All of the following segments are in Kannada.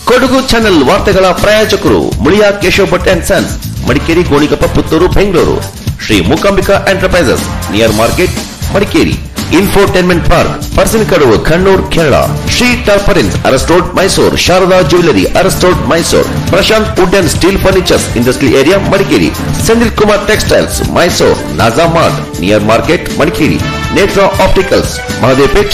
ಕೊಡಗು ಚಾನೆಲ್ ವಾರ್ತೆಗಳ ಪ್ರಾಯೋಜಕರು Muliya Keshav Bhat and sons, Madikeri, Gonikoppa, Puttur, Bengaluru. Shri Mookambika enterprises, near market, Madikeri. Infotainment park, Parassinikadavu, Kannur, Kerala. Shri ಟಾರ್ಪರಿನ್ಸ್, Aras road, Mysuru. Sharada jewellery, Aras road, Mysuru. Prashant wood and steel furnitures, industrial area, Madikeri. Sendil Kumar textiles, Mysuru. Naja mart, near market, Madikeri. Netra opticals, Mahadevpet.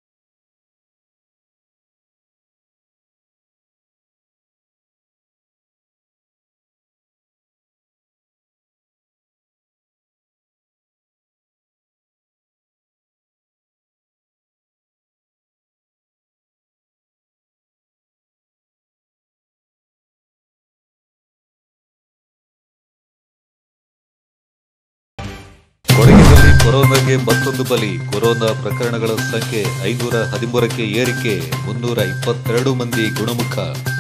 ಕೊಡಗಿನಲ್ಲಿ ಕೊರೋನಾಗೆ ಮತ್ತೊಂದು ಬಲಿ. ಕೊರೋನಾ ಪ್ರಕರಣಗಳ ಸಂಖ್ಯೆ 513ಕ್ಕೆ ಏರಿಕೆ, 322 ಮಂದಿ ಗುಣಮುಖ.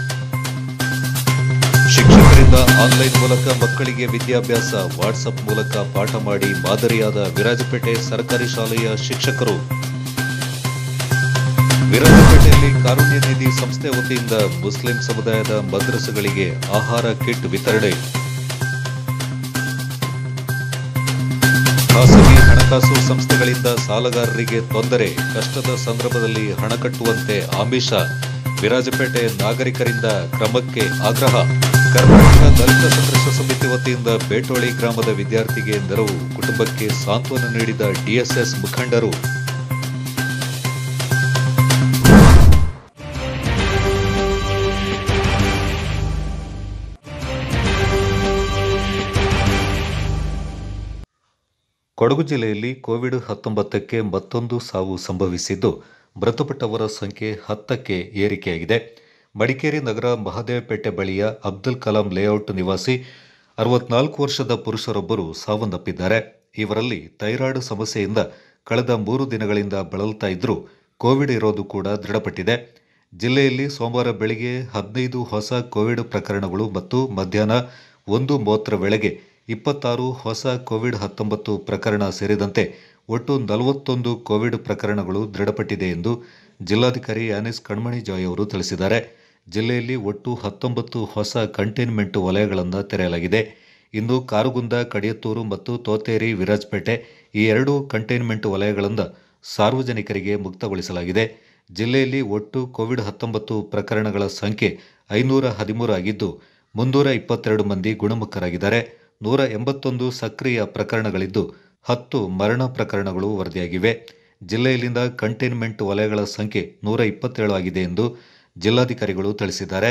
ಶಿಕ್ಷಕರಿಂದ ಆನ್ಲೈನ್ ಮೂಲಕ ಮಕ್ಕಳಿಗೆ ವಿದ್ಯಾಭ್ಯಾಸ, ವಾಟ್ಸ್ಆಪ್ ಮೂಲಕ ಪಾಠ ಮಾಡಿ ಮಾದರಿಯಾದ ವಿರಾಜಪೇಟೆ ಸರ್ಕಾರಿ ಶಾಲೆಯ ಶಿಕ್ಷಕರು. ವಿರಾಜಪೇಟೆಯಲ್ಲಿ ಕಾರುಣ್ಯ ನಿಧಿ ಸಂಸ್ಥೆ ವತಿಯಿಂದ ಮುಸ್ಲಿಂ ಸಮುದಾಯದ ಮದ್ರಸೆಗಳಿಗೆ ಆಹಾರ ಕಿಟ್ ವಿತರಣೆ. ಖಾಸಗಿ ಹಣಕಾಸು ಸಂಸ್ಥೆಗಳಿಂದ ಸಾಲಗಾರರಿಗೆ ತೊಂದರೆ, ಕಷ್ಟದ ಸಂದರ್ಭದಲ್ಲಿ ಹಣ ಕಟ್ಟುವಂತೆ ಆಮಿಷ. ವಿರಾಜಪೇಟೆ ನಾಗರಿಕರಿಂದ ಕ್ರಮಕ್ಕೆ ಆಗ್ರಹ. ಕರ್ನಾಟಕ ದಲಿತ ಸಂಘರ್ಷ ಸಮಿತಿ ವತಿಯಿಂದ ಬೇಟೋಳಿ ಗ್ರಾಮದ ವಿದ್ಯಾರ್ಥಿಗೆ ನೆರವು, ಕುಟುಂಬಕ್ಕೆ ಸಾಂತ್ವನ ನೀಡಿದ ಡಿಎಸ್ಎಸ್ ಮುಖಂಡರು. ಕೊಡಗು ಜಿಲ್ಲೆಯಲ್ಲಿ ಕೋವಿಡ್-19ಕ್ಕೆ ಮತ್ತೊಂದು ಸಾವು ಸಂಭವಿಸಿದ್ದು, ಮೃತಪಟ್ಟವರ ಸಂಖ್ಯೆ 10ಕ್ಕೆ ಏರಿಕೆಯಾಗಿದೆ. ಮಡಿಕೇರಿ ನಗರ ಮಹದೇವಪೇಟೆ ಬಳಿಯ ಅಬ್ದುಲ್ ಕಲಾಂ ಲೇಔಟ್ ನಿವಾಸಿ 64 ವರ್ಷದ ಪುರುಷರೊಬ್ಬರು ಸಾವನ್ನಪ್ಪಿದ್ದಾರೆ. ಇವರಲ್ಲಿ ಥೈರಾಯ್ಡ್ ಸಮಸ್ಯೆಯಿಂದ ಕಳೆದ 3 ದಿನಗಳಿಂದ ಬಳಲ್ತಾ ಇದ್ದರೂ ಕೋವಿಡ್ ಇರೋದು ಕೂಡ ದೃಢಪಟ್ಟಿದೆ. ಜಿಲ್ಲೆಯಲ್ಲಿ ಸೋಮವಾರ ಬೆಳಗ್ಗೆ 15 ಹೊಸ ಕೋವಿಡ್ ಪ್ರಕರಣಗಳು ಮತ್ತು ಮಧ್ಯಾಹ್ನ 1:30 ವೇಳೆಗೆ 26 ಹೊಸ ಕೋವಿಡ್-19 ಪ್ರಕರಣ ಸೇರಿದಂತೆ ಒಟ್ಟು 41 ಕೋವಿಡ್ ಪ್ರಕರಣಗಳು ದೃಢಪಟ್ಟಿದೆ ಎಂದು ಜಿಲ್ಲಾಧಿಕಾರಿ ಯಾನಿಸ್ ಕಣ್ಮಣಿ ಜಾಯ್ ಅವರು ತಿಳಿಸಿದ್ದಾರೆ. ಜಿಲ್ಲೆಯಲ್ಲಿ ಒಟ್ಟು 19 ಹೊಸ ಕಂಟೈನ್ಮೆಂಟ್ ವಲಯಗಳನ್ನು ತೆರೆಯಲಾಗಿದೆ. ಇನ್ನು ಕಾರುಗುಂದ, ಕಡಿಯತ್ತೂರು ಮತ್ತು ತೋತೇರಿ, ವಿರಾಜಪೇಟೆ ಈ 2 ಕಂಟೈನ್ಮೆಂಟ್ ವಲಯಗಳನ್ನು ಸಾರ್ವಜನಿಕರಿಗೆ ಮುಕ್ತಗೊಳಿಸಲಾಗಿದೆ. ಜಿಲ್ಲೆಯಲ್ಲಿ ಒಟ್ಟು ಕೋವಿಡ್-19 ಪ್ರಕರಣಗಳ ಸಂಖ್ಯೆ 513 ಆಗಿದ್ದು 322 ಮಂದಿ ಗುಣಮುಖರಾಗಿದ್ದಾರೆ. 181 ಸಕ್ರಿಯ ಪ್ರಕರಣಗಳಿದ್ದು 10 ಮರಣ ಪ್ರಕರಣಗಳು ವರದಿಯಾಗಿವೆ. ಜಿಲ್ಲೆಯಲ್ಲಿನ ಕಂಟೈನ್ಮೆಂಟ್ ವಲಯಗಳ ಸಂಖ್ಯೆ 127 ಆಗಿದೆ ಎಂದು ಜಿಲ್ಲಾಧಿಕಾರಿಗಳು ತಿಳಿಸಿದ್ದಾರೆ.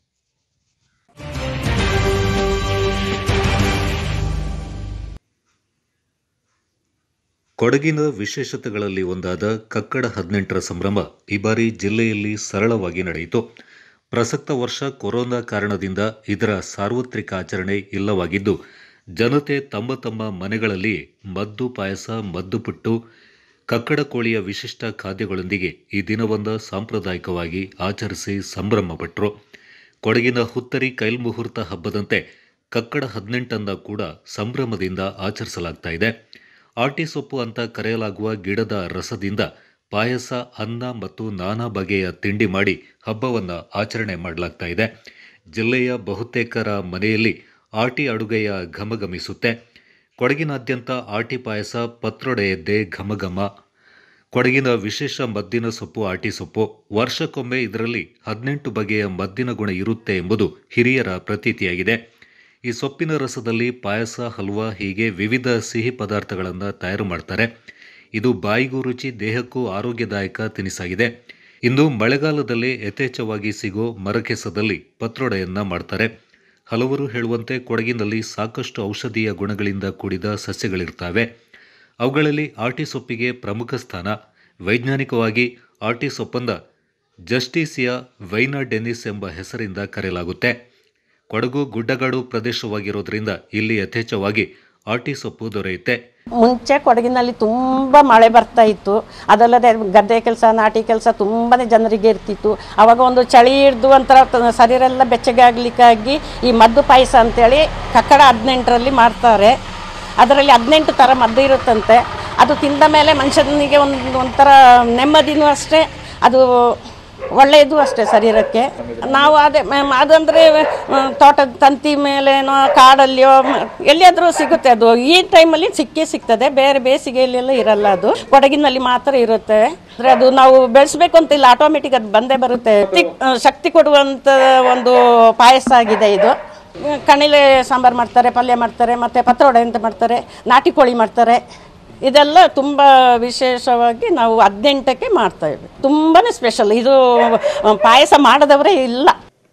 ಕೊಡಗಿನ ವಿಶೇಷತೆಗಳಲ್ಲಿ ಒಂದಾದ ಕಕ್ಕಡ 18ರ ಸಂಭ್ರಮ ಈ ಬಾರಿ ಜಿಲ್ಲೆಯಲ್ಲಿ ಸರಳವಾಗಿ ನಡೆಯಿತು. ಪ್ರಸಕ್ತ ವರ್ಷ ಕೊರೋನಾ ಕಾರಣದಿಂದ ಇದರ ಸಾರ್ವತ್ರಿಕ ಆಚರಣೆ ಇಲ್ಲವಾಗಿದ್ದು, ಜನತೆ ತಮ್ಮ ತಮ್ಮ ಮನೆಗಳಲ್ಲಿ ಮದ್ದು ಪಾಯಸ, ಮದ್ದು ಪುಟ್ಟು, ಕಕ್ಕಡ ಕೋಳಿಯ ವಿಶಿಷ್ಟ ಖಾದ್ಯಗಳೊಂದಿಗೆ ಈ ದಿನವನ್ನು ಸಾಂಪ್ರದಾಯಿಕವಾಗಿ ಆಚರಿಸಿ ಸಂಭ್ರಮಪಟ್ಟರು. ಕೊಡಗಿನ ಹುತ್ತರಿ ಕೈಲ್ಮುಹೂರ್ತ ಹಬ್ಬದಂತೆ ಕಕ್ಕಡ 18 ಕೂಡ ಸಂಭ್ರಮದಿಂದ ಆಚರಿಸಲಾಗ್ತಾ ಇದೆ. ಆಟಿ ಸೊಪ್ಪು ಅಂತ ಕರೆಯಲಾಗುವ ಗಿಡದ ರಸದಿಂದ ಪಾಯಸ, ಅನ್ನ ಮತ್ತು ನಾನಾ ಬಗೆಯ ತಿಂಡಿ ಮಾಡಿ ಹಬ್ಬವನ್ನು ಆಚರಣೆ ಮಾಡಲಾಗ್ತಾ ಇದೆ. ಜಿಲ್ಲೆಯ ಬಹುತೇಕರ ಮನೆಯಲ್ಲಿ ಆಟಿ ಅಡುಗೆಯ ಘಮಘಮಿಸುತ್ತೆ. ಕೊಡಗಿನಾದ್ಯಂತ ಆಟಿ ಪಾಯಸ ಪತ್ರೊಡೆಯದ್ದೇ ಘಮಘಮ. ಕೊಡಗಿನ ವಿಶೇಷ ಮದ್ದಿನ ಸೊಪ್ಪು ಆಟಿ ಸೊಪ್ಪು. ವರ್ಷಕ್ಕೊಮ್ಮೆ ಇದರಲ್ಲಿ 18 ಬಗೆಯ ಮದ್ದಿನ ಗುಣ ಇರುತ್ತೆ ಎಂಬುದು ಹಿರಿಯರ ಪ್ರತೀತಿಯಾಗಿದೆ. ಈ ಸೊಪ್ಪಿನ ರಸದಲ್ಲಿ ಪಾಯಸ, ಹಲ್ವಾ ಹೀಗೆ ವಿವಿಧ ಸಿಹಿ ಪದಾರ್ಥಗಳನ್ನು ತಯಾರು ಮಾಡ್ತಾರೆ. ಇದು ಬಾಯಿಗೂ ರುಚಿ, ದೇಹಕ್ಕೂ ಆರೋಗ್ಯದಾಯಕ ತಿನಿಸಾಗಿದೆ. ಇನ್ನು ಮಳೆಗಾಲದಲ್ಲಿ ಯಥೇಚ್ಛವಾಗಿ ಸಿಗೋ ಮರಕೆಸದಲ್ಲಿ ಪತ್ರೊಡೆಯನ್ನ ಮಾಡ್ತಾರೆ. ಹಲವರು ಹೇಳುವಂತೆ ಕೊಡಗಿನಲ್ಲಿ ಸಾಕಷ್ಟು ಔಷಧೀಯ ಗುಣಗಳಿಂದ ಕೂಡಿದ ಸಸ್ಯಗಳಿರ್ತವೆ. ಅವುಗಳಲ್ಲಿ ಆಟಿ ಸೊಪ್ಪಿಗೆ ಪ್ರಮುಖ ಸ್ಥಾನ. ವೈಜ್ಞಾನಿಕವಾಗಿ ಆಟಿ ಸೊಪ್ಪನ್ನು ಜಸ್ಟೀಸಿಯಾ ವೈನಾಡೆನಿಸ್ ಎಂಬ ಹೆಸರಿಂದ ಕರೆಯಲಾಗುತ್ತೆ. ಕೊಡಗು ಗುಡ್ಡಗಾಡು ಪ್ರದೇಶವಾಗಿರೋದ್ರಿಂದ ಇಲ್ಲಿ ಯಥೇಚ್ಛವಾಗಿ ಆಟಿ ಸೊಪ್ಪು ದೊರೆಯುತ್ತೆ. ಮುಂಚೆ ಕೊಡಗಿನಲ್ಲಿ ತುಂಬ ಮಳೆ ಬರ್ತಾ ಇತ್ತು. ಅದಲ್ಲದೆ ಗದ್ದೆ ಕೆಲಸ, ನಾಟಿ ಕೆಲಸ ತುಂಬಾ ಜನರಿಗೆ ಇರ್ತಿತ್ತು. ಆವಾಗ ಒಂದು ಚಳಿ ಹಿಡಿದು ಒಂಥರ ಶರೀರ ಎಲ್ಲ ಬೆಚ್ಚಗೆ ಆಗಲಿಕ್ಕಾಗಿ ಈ ಮದ್ದು ಪಾಯಸ ಅಂತೇಳಿ ಕಕ್ಕಡ 18ರಲ್ಲಿ ಮಾಡ್ತಾರೆ. ಅದರಲ್ಲಿ 18 ಥರ ಮದ್ದು ಇರುತ್ತಂತೆ. ಅದು ತಿಂದ ಮೇಲೆ ಮನುಷ್ಯನಿಗೆ ಒಂಥರ ನೆಮ್ಮದಿನೂ ಅಷ್ಟೇ. ಅದು ಒಳ್ಳೆಯದು ಅಷ್ಟೇ ಶರೀರಕ್ಕೆ. ನಾವು ಅದೇ ಅದಂದರೆ ತೋಟದ ತಂತಿ ಮೇಲೇನೋ ಕಾಡಲ್ಲಿಯೋ ಎಲ್ಲಿಯಾದರೂ ಸಿಗುತ್ತೆ. ಅದು ಈ ಟೈಮಲ್ಲಿ ಸಿಗ್ತದೆ, ಬೇರೆ ಬೇಸಿಗೆಯಲ್ಲೆಲ್ಲ ಇರಲ್ಲ. ಅದು ಕೊಡಗಿನಲ್ಲಿ ಮಾತ್ರ ಇರುತ್ತೆ. ಅಂದರೆ ಅದು ನಾವು ಬೆಳೆಸಬೇಕು ಅಂತ ಇಲ್ಲ, ಆಟೋಮೆಟಿಕ್ ಅದು ಬಂದೇ ಬರುತ್ತೆ. ಶಕ್ತಿ ಕೊಡುವಂಥ ಒಂದು ಪಾಯಸ ಆಗಿದೆ ಇದು. ಕಣಿಲೆ ಸಾಂಬಾರು ಮಾಡ್ತಾರೆ, ಪಲ್ಯ ಮಾಡ್ತಾರೆ, ಮತ್ತು ಪತ್ರೊಡೆ ಅಂತ ಮಾಡ್ತಾರೆ, ನಾಟಿ ಕೋಳಿ ಮಾಡ್ತಾರೆ. ಇದೆಲ್ಲ ತುಂಬ ವಿಶೇಷವಾಗಿ ನಾವು 18ಕ್ಕೆ ಮಾಡ್ತಾಯಿದ್ವಿ. ತುಂಬಾ ಸ್ಪೆಷಲ್ ಇದು. ಪಾಯಸ ಮಾಡದವರೇ ಇಲ್ಲ.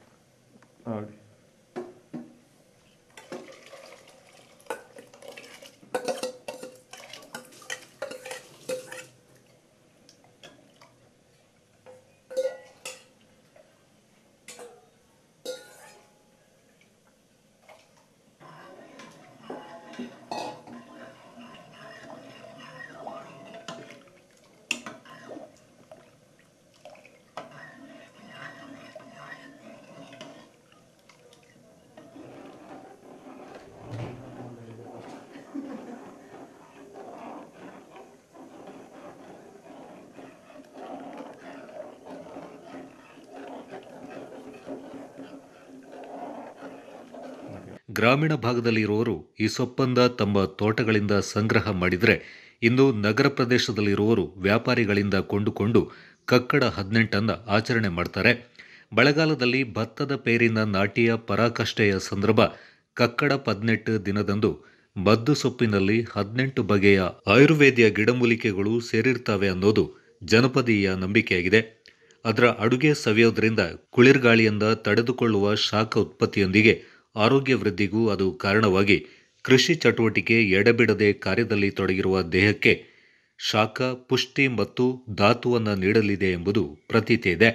ಗ್ರಾಮೀಣ ಭಾಗದಲ್ಲಿರುವವರು ಈ ಸೊಪ್ಪಂದ ತಮ್ಮ ತೋಟಗಳಿಂದ ಸಂಗ್ರಹ ಮಾಡಿದರೆ, ಇಂದು ನಗರ ಪ್ರದೇಶದಲ್ಲಿರುವವರು ವ್ಯಾಪಾರಿಗಳಿಂದ ಕೊಂಡುಕೊಂಡು ಕಕ್ಕಡ 18 ಆಚರಣೆ ಮಾಡ್ತಾರೆ. ಮಳೆಗಾಲದಲ್ಲಿ ಭತ್ತದ ಪೇರಿನ ನಾಟಿಯ ಪರಾಕಾಷ್ಠೆಯ ಸಂದರ್ಭ ಕಕ್ಕಡ 18 ದಿನದಂದು ಮದ್ದು ಸೊಪ್ಪಿನಲ್ಲಿ 18 ಬಗೆಯ ಆಯುರ್ವೇದಿಯ ಗಿಡಮೂಲಿಕೆಗಳು ಸೇರಿರ್ತವೆ ಅನ್ನೋದು ಜನಪದೀಯ ನಂಬಿಕೆಯಾಗಿದೆ. ಅದರ ಅಡುಗೆ ಸವಿಯೋದ್ರಿಂದ ಕುಳಿರ್ಗಾಳಿಯಿಂದ ತಡೆದುಕೊಳ್ಳುವ ಶಾಖ ಉತ್ಪತ್ತಿಯೊಂದಿಗೆ ಆರೋಗ್ಯ ವೃದ್ಧಿಗೂ ಅದು ಕಾರಣವಾಗಿ ಕೃಷಿ ಚಟುವಟಿಕೆ ಎಡೆಬಿಡದೆ ಕಾರ್ಯದಲ್ಲಿ ತೊಡಗಿರುವ ದೇಹಕ್ಕೆ ಶಾಖ, ಪುಷ್ಟಿ ಮತ್ತು ಧಾತುವನ್ನು ನೀಡಲಿದೆ ಎಂಬುದು ಪ್ರತೀತಿ ಇದೆ.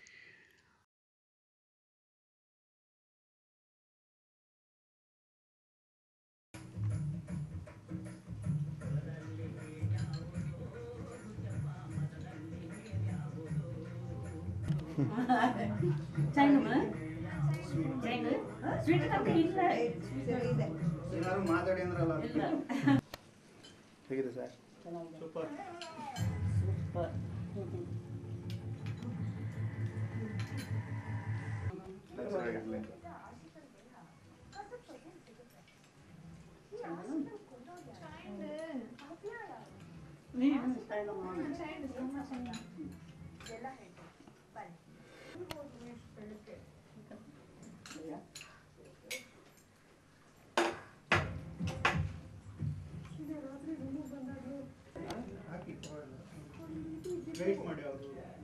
ಮಾತಾಡಿ ಅಂದ್ರಲ್ಲ ಹೇಗಿದೆ ಸರ್? Super super. ವೇಟ್ ಮಾಡಿ ಅವರು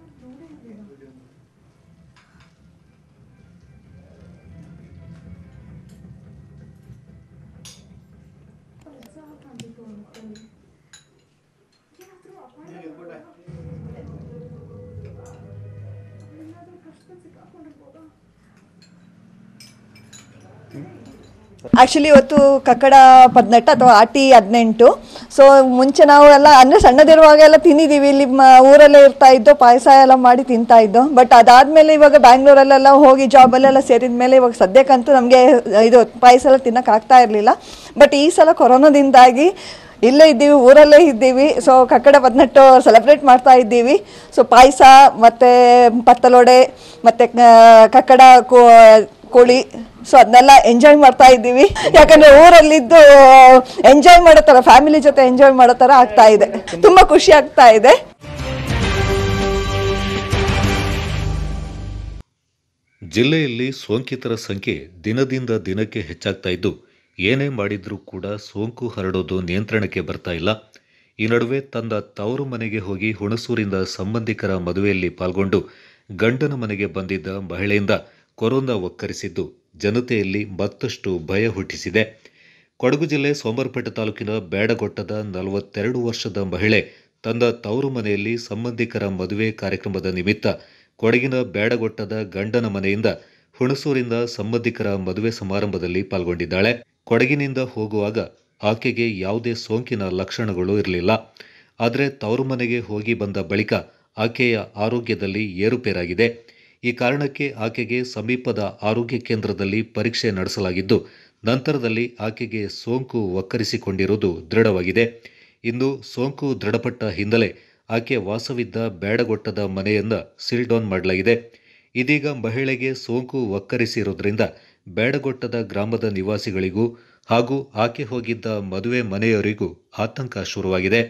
ಆ್ಯಕ್ಚುಲಿ ಇವತ್ತು ಕಕ್ಕಡ 18 ಅಥವಾ ಆಟಿ 18. ಸೊ ಮುಂಚೆ ನಾವು ಎಲ್ಲ ಅಂದರೆ ಸಣ್ಣದಿರುವಾಗ ಎಲ್ಲ ತಿಂದಿದ್ದೀವಿ, ಇಲ್ಲಿ ಊರಲ್ಲೇ ಇರ್ತಾ ಇದ್ದೋ, ಪಾಯಸ ಎಲ್ಲ ಮಾಡಿ ತಿಂತಾ ಇದ್ದೋ. ಬಟ್ ಅದಾದಮೇಲೆ ಇವಾಗ ಬ್ಯಾಂಗ್ಳೂರಲ್ಲೆಲ್ಲ ಹೋಗಿ ಜಾಬಲ್ಲೆಲ್ಲ ಸೇರಿದ ಮೇಲೆ ಇವಾಗ ಸದ್ಯಕ್ಕಂತೂ ನಮಗೆ ಇದು ಪಾಯಸ ಎಲ್ಲ ತಿನ್ನೋಕ್ಕಾಗ್ತಾ ಇರಲಿಲ್ಲ. ಬಟ್ ಈ ಸಲ ಕೊರೋನಾದಿಂದಾಗಿ ಇಲ್ಲೇ ಇದ್ದೀವಿ, ಊರಲ್ಲೇ ಇದ್ದೀವಿ. ಸೊ ಕಕ್ಕಡ 18 ಸೆಲೆಬ್ರೇಟ್ ಮಾಡ್ತಾ ಇದ್ದೀವಿ. ಸೊ ಪಾಯಸ ಮತ್ತು ಪತ್ತಲೊಡೆ ಮತ್ತು ಕಕ್ಕಡ ಕೋಳಿ, ಸೊ ಅದನ್ನೆಲ್ಲ ಎಂಜಾಯ್ ಮಾಡ್ತಾ ಇದ್ದೀವಿ. ಯಾಕಂದರೆ ಊರಲ್ಲಿದ್ದು ಎಂಜಾಯ್ ಮಾಡೋ ಥರ, ಫ್ಯಾಮಿಲಿ ಜೊತೆ ಎಂಜಾಯ್ ಮಾಡೋ ಥರ ಆಗ್ತಾ ಇದೆ. ತುಂಬ ಖುಷಿ ಆಗ್ತಾ ಇದೆ. ಜಿಲ್ಲೆಯಲ್ಲಿ ಸೋಂಕಿತರ ಸಂಖ್ಯೆ ದಿನದಿಂದ ದಿನಕ್ಕೆ ಹೆಚ್ಚಾಗ್ತಾ ಇದ್ದು, ಏನೇ ಮಾಡಿದ್ರೂ ಕೂಡ ಸೋಂಕು ಹರಡೋದು ನಿಯಂತ್ರಣಕ್ಕೆ ಬರ್ತಾ ಇಲ್ಲ. ಈ ನಡುವೆ ತನ್ನ ತವರು ಮನೆಗೆ ಹೋಗಿ ಹುಣಸೂರಿಂದ ಸಂಬಂಧಿಕರ ಮದುವೆಯಲ್ಲಿ ಪಾಲ್ಗೊಂಡು ಗಂಡನ ಮನೆಗೆ ಬಂದಿದ್ದ ಮಹಿಳೆಯಿಂದ ಕೊರೋನಾ ಒಕ್ಕರಿಸಿದ್ದು ಜನತೆಯಲ್ಲಿ ಮತ್ತಷ್ಟು ಭಯ ಹುಟ್ಟಿಸಿದೆ. ಕೊಡಗು ಜಿಲ್ಲೆ ಸೋಮವಾರಪೇಟೆ ತಾಲೂಕಿನ ಬೇಡಗೊಟ್ಟದ 42 ವರ್ಷದ ಮಹಿಳೆ ತನ್ನ ತವರು ಮನೆಯಲ್ಲಿ ಸಂಬಂಧಿಕರ ಮದುವೆ ಕಾರ್ಯಕ್ರಮದ ನಿಮಿತ್ತ ಕೊಡಗಿನ ಬೇಡಗೊಟ್ಟದ ಗಂಡನ ಮನೆಯಿಂದ ಹುಣಸೂರಿಂದ ಸಂಬಂಧಿಕರ ಮದುವೆ ಸಮಾರಂಭದಲ್ಲಿ ಪಾಲ್ಗೊಂಡಿದ್ದಾಳೆ. ಕೊಡಗಿನಿಂದ ಹೋಗುವಾಗ ಆಕೆಗೆ ಯಾವುದೇ ಸೋಂಕಿನ ಲಕ್ಷಣಗಳು ಇರಲಿಲ್ಲ. ಆದರೆ ತವರು ಮನೆಗೆ ಹೋಗಿ ಬಂದ ಬಳಿಕ ಆಕೆಯ ಆರೋಗ್ಯದಲ್ಲಿ ಏರುಪೇರಾಗಿದೆ. ಈ ಕಾರಣಕ್ಕೆ ಆಕೆಗೆ ಸಮೀಪದ ಆರೋಗ್ಯ ಕೇಂದ್ರದಲ್ಲಿ ಪರೀಕ್ಷೆ ನಡೆಸಲಾಗಿದ್ದು, ನಂತರದಲ್ಲಿ ಆಕೆಗೆ ಸೋಂಕು ಒಕ್ಕರಿಸಿಕೊಂಡಿರುವುದು ದೃಢವಾಗಿದೆ. ಇಂದು ಸೋಂಕು ದೃಢಪಟ್ಟ ಹಿನ್ನೆಲೆ ಆಕೆ ವಾಸವಿದ್ದ ಬೇಡಗೊಟ್ಟದ ಮನೆಯನ್ನು ಸೀಲ್ ಡೌನ್ ಮಾಡಲಾಗಿದೆ. ಇದೀಗ ಮಹಿಳೆಗೆ ಸೋಂಕು ಒಕ್ಕರಿಸಿರುವುದರಿಂದ ಬೇಡಗೊಟ್ಟದ ಗ್ರಾಮದ ನಿವಾಸಿಗಳಿಗೂ ಹಾಗೂ ಆಕೆ ಹೋಗಿದ್ದ ಮದುವೆ ಮನೆಯವರಿಗೂ ಆತಂಕ ಶುರುವಾಗಿದೆ.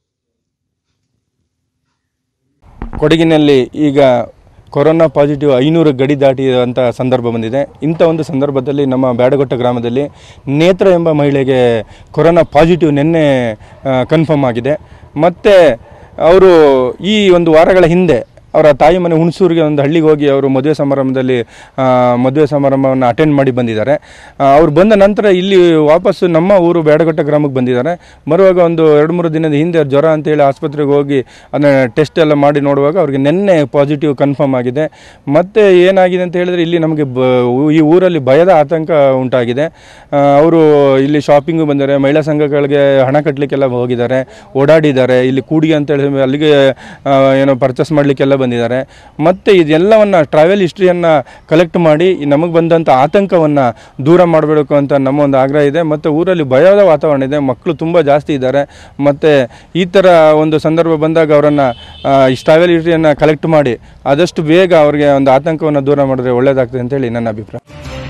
ಕೊಡಗಿನಲ್ಲಿ ಈಗ ಕೊರೋನಾ ಪಾಸಿಟಿವ್ 500 ಗಡಿ ದಾಟಿದಂಥ ಸಂದರ್ಭ ಬಂದಿದೆ. ಇಂಥ ಒಂದು ಸಂದರ್ಭದಲ್ಲಿ ನಮ್ಮ ಬೇಡಗೊಟ್ಟ ಗ್ರಾಮದಲ್ಲಿ ನೇತ್ರ ಎಂಬ ಮಹಿಳೆಗೆ ಕೊರೋನಾ ಪಾಸಿಟಿವ್ ನಿನ್ನೆ ಕನ್ಫರ್ಮ್ ಆಗಿದೆ. ಮತ್ತು ಅವರು ಈ ಒಂದು ವಾರಗಳ ಹಿಂದೆ ಅವರ ತಾಯಿ ಮನೆ ಹುಣಸೂರಿಗೆ ಒಂದು ಹಳ್ಳಿಗೆ ಹೋಗಿ ಅವರು ಮದುವೆ ಸಮಾರಂಭವನ್ನು ಅಟೆಂಡ್ ಮಾಡಿ ಬಂದಿದ್ದಾರೆ. ಅವ್ರು ಬಂದ ನಂತರ ಇಲ್ಲಿ ವಾಪಸ್ಸು ನಮ್ಮ ಊರು ಬೇಡಗೊಟ್ಟ ಗ್ರಾಮಕ್ಕೆ ಬಂದಿದ್ದಾರೆ. ಬರುವಾಗ ಒಂದು 2-3 ದಿನದ ಹಿಂದೆ ಜ್ವರ ಅಂತೇಳಿ ಆಸ್ಪತ್ರೆಗೆ ಹೋಗಿ ಅದನ್ನು ಟೆಸ್ಟ್ ಎಲ್ಲ ಮಾಡಿ ನೋಡುವಾಗ ಅವ್ರಿಗೆ ನಿನ್ನೆ ಪಾಸಿಟಿವ್ ಕನ್ಫರ್ಮ್ ಆಗಿದೆ. ಮತ್ತು ಏನಾಗಿದೆ ಅಂತ ಹೇಳಿದ್ರೆ ಇಲ್ಲಿ ನಮಗೆ ಈ ಊರಲ್ಲಿ ಭಯದ ಆತಂಕ ಉಂಟಾಗಿದೆ. ಅವರು ಇಲ್ಲಿ ಶಾಪಿಂಗು ಬಂದಿದ್ದಾರೆ, ಮಹಿಳಾ ಸಂಘಗಳಿಗೆ ಹಣ ಕಟ್ಟಲಿಕ್ಕೆಲ್ಲ ಹೋಗಿದ್ದಾರೆ, ಓಡಾಡಿದ್ದಾರೆ. ಇಲ್ಲಿ ಕೂಡಿ ಅಂತೇಳಿ ಅಲ್ಲಿಗೆ ಏನೋ ಪರ್ಚೇಸ್ ಮಾಡಲಿಕ್ಕೆಲ್ಲ ಬಂದಿದ್ದಾರೆ. ಮತ್ತು ಇದೆಲ್ಲವನ್ನು ಟ್ರಾವೆಲ್ ಹಿಸ್ಟ್ರಿಯನ್ನು ಕಲೆಕ್ಟ್ ಮಾಡಿ ನಮಗೆ ಬಂದಂಥ ಆತಂಕವನ್ನು ದೂರ ಮಾಡಬೇಕು ಅಂತ ನಮ್ಮ ಒಂದು ಆಗ್ರಹ ಇದೆ. ಮತ್ತು ಊರಲ್ಲಿ ಭಯದ ವಾತಾವರಣ ಇದೆ, ಮಕ್ಕಳು ತುಂಬ ಜಾಸ್ತಿ ಇದ್ದಾರೆ. ಮತ್ತು ಈ ಥರ ಒಂದು ಸಂದರ್ಭ ಬಂದಾಗ ಅವರನ್ನು ಈ ಟ್ರಾವೆಲ್ ಹಿಸ್ಟ್ರಿಯನ್ನು ಕಲೆಕ್ಟ್ ಮಾಡಿ ಆದಷ್ಟು ಬೇಗ ಅವರಿಗೆ ಒಂದು ಆತಂಕವನ್ನು ದೂರ ಮಾಡಿದ್ರೆ ಒಳ್ಳೆಯದಾಗ್ತದೆ ಅಂತೇಳಿ ನನ್ನ ಅಭಿಪ್ರಾಯ.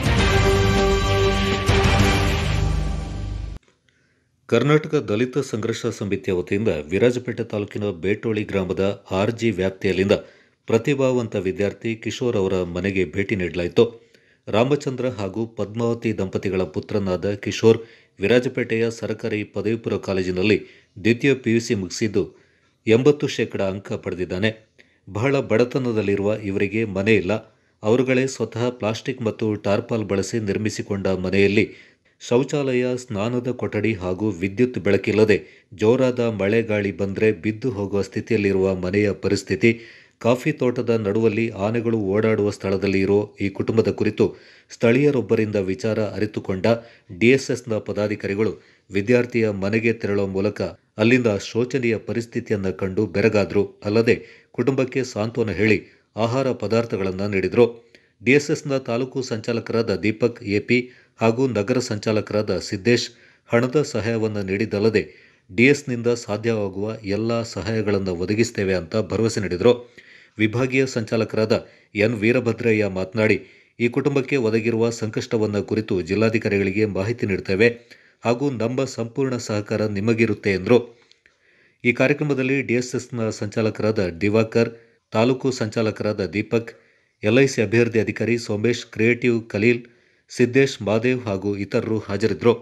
ಕರ್ನಾಟಕ ದಲಿತ ಸಂಘರ್ಷ ಸಮಿತಿಯ ವತಿಯಿಂದ ವಿರಾಜಪೇಟೆ ತಾಲೂಕಿನ ಬೇಟೋಳಿ ಗ್ರಾಮದ ಆರ್ಜಿ ವ್ಯಾಪ್ತಿಯಲ್ಲಿಂದ ಪ್ರತಿಭಾವಂತ ವಿದ್ಯಾರ್ಥಿ ಕಿಶೋರ್ ಅವರ ಮನೆಗೆ ಭೇಟಿ ನೀಡಲಾಯಿತು. ರಾಮಚಂದ್ರ ಹಾಗೂ ಪದ್ಮಾವತಿ ದಂಪತಿಗಳ ಪುತ್ರನಾದ ಕಿಶೋರ್ ವಿರಾಜಪೇಟೆಯ ಸರ್ಕಾರಿ ಪದವಿ ಪೂರ್ವ ಕಾಲೇಜಿನಲ್ಲಿ ದ್ವಿತೀಯ PUC ಮುಗಿಸಿದ್ದು 80% ಅಂಕ ಪಡೆದಿದ್ದಾನೆ. ಬಹಳ ಬಡತನದಲ್ಲಿರುವ ಇವರಿಗೆ ಮನೆ ಇಲ್ಲ. ಅವರುಗಳೇ ಸ್ವತಃ ಪ್ಲಾಸ್ಟಿಕ್ ಮತ್ತು ಟಾರ್ಪಾಲ್ ಬಳಸಿ ನಿರ್ಮಿಸಿಕೊಂಡ ಮನೆಯಲ್ಲಿ ಶೌಚಾಲಯ, ಸ್ನಾನದ ಕೊಠಡಿ ಹಾಗೂ ವಿದ್ಯುತ್ ಬೆಳಕಿಲ್ಲದೆ ಜೋರಾದ ಮಳೆ ಗಾಳಿ ಬಂದರೆ ಬಿದ್ದು ಹೋಗುವ ಸ್ಥಿತಿಯಲ್ಲಿರುವ ಮನೆಯ ಪರಿಸ್ಥಿತಿ, ಕಾಫಿ ತೋಟದ ನಡುವಲ್ಲಿ ಆನೆಗಳು ಓಡಾಡುವ ಸ್ಥಳದಲ್ಲಿ ಇರೋ ಈ ಕುಟುಂಬದ ಕುರಿತು ಸ್ಥಳೀಯರೊಬ್ಬರಿಂದ ವಿಚಾರ ಅರಿತುಕೊಂಡ DSSನ ಪದಾಧಿಕಾರಿಗಳು ವಿದ್ಯಾರ್ಥಿಯ ಮನೆಗೆ ತೆರಳುವ ಮೂಲಕ ಅಲ್ಲಿಂದ ಶೋಚನೀಯ ಪರಿಸ್ಥಿತಿಯನ್ನು ಕಂಡು ಬೆರಗಾದ್ರು. ಅಲ್ಲದೆ ಕುಟುಂಬಕ್ಕೆ ಸಾಂತ್ವನ ಹೇಳಿ ಆಹಾರ ಪದಾರ್ಥಗಳನ್ನು ನೀಡಿದರು. DSSನ ತಾಲೂಕು ಸಂಚಾಲಕರಾದ ದೀಪಕ್ AP ಹಾಗೂ ನಗರ ಸಂಚಾಲಕರಾದ ಸಿದ್ದೇಶ್ ಹಣದ ಸಹಾಯವನ್ನು ನೀಡಿದ್ದಲ್ಲದೆ DSನಿಂದ ಸಾಧ್ಯವಾಗುವ ಎಲ್ಲ ಸಹಾಯಗಳನ್ನು ಒದಗಿಸುತ್ತೇವೆ ಅಂತ ಭರವಸೆ ನೀಡಿದರು. ವಿಭಾಗೀಯ ಸಂಚಾಲಕರಾದ N ವೀರಭದ್ರಯ್ಯ ಮಾತನಾಡಿ, ಈ ಕುಟುಂಬಕ್ಕೆ ಒದಗಿರುವ ಸಂಕಷ್ಟವನ್ನು ಕುರಿತು ಜಿಲ್ಲಾಧಿಕಾರಿಗಳಿಗೆ ಮಾಹಿತಿ ನೀಡುತ್ತೇವೆ ಹಾಗೂ ನಮ್ಮ ಸಂಪೂರ್ಣ ಸಹಕಾರ ನಿಮಗಿರುತ್ತೆ ಎಂದರು. ಈ ಕಾರ್ಯಕ್ರಮದಲ್ಲಿ DSSನ ಸಂಚಾಲಕರಾದ ದಿವಾಕರ್, ತಾಲೂಕು ಸಂಚಾಲಕರಾದ ದೀಪಕ್, LIC ಅಭಿವೃದ್ಧಿ ಅಧಿಕಾರಿ ಸೋಮೇಶ್, ಕ್ರಿಯೇಟಿವ್ ಖಲೀಲ್, ಸಿದ್ದೇಶ್, ಮಾದೇವ್ ಹಾಗೂ ಇತರರು ಹಾಜರಿದ್ದರು.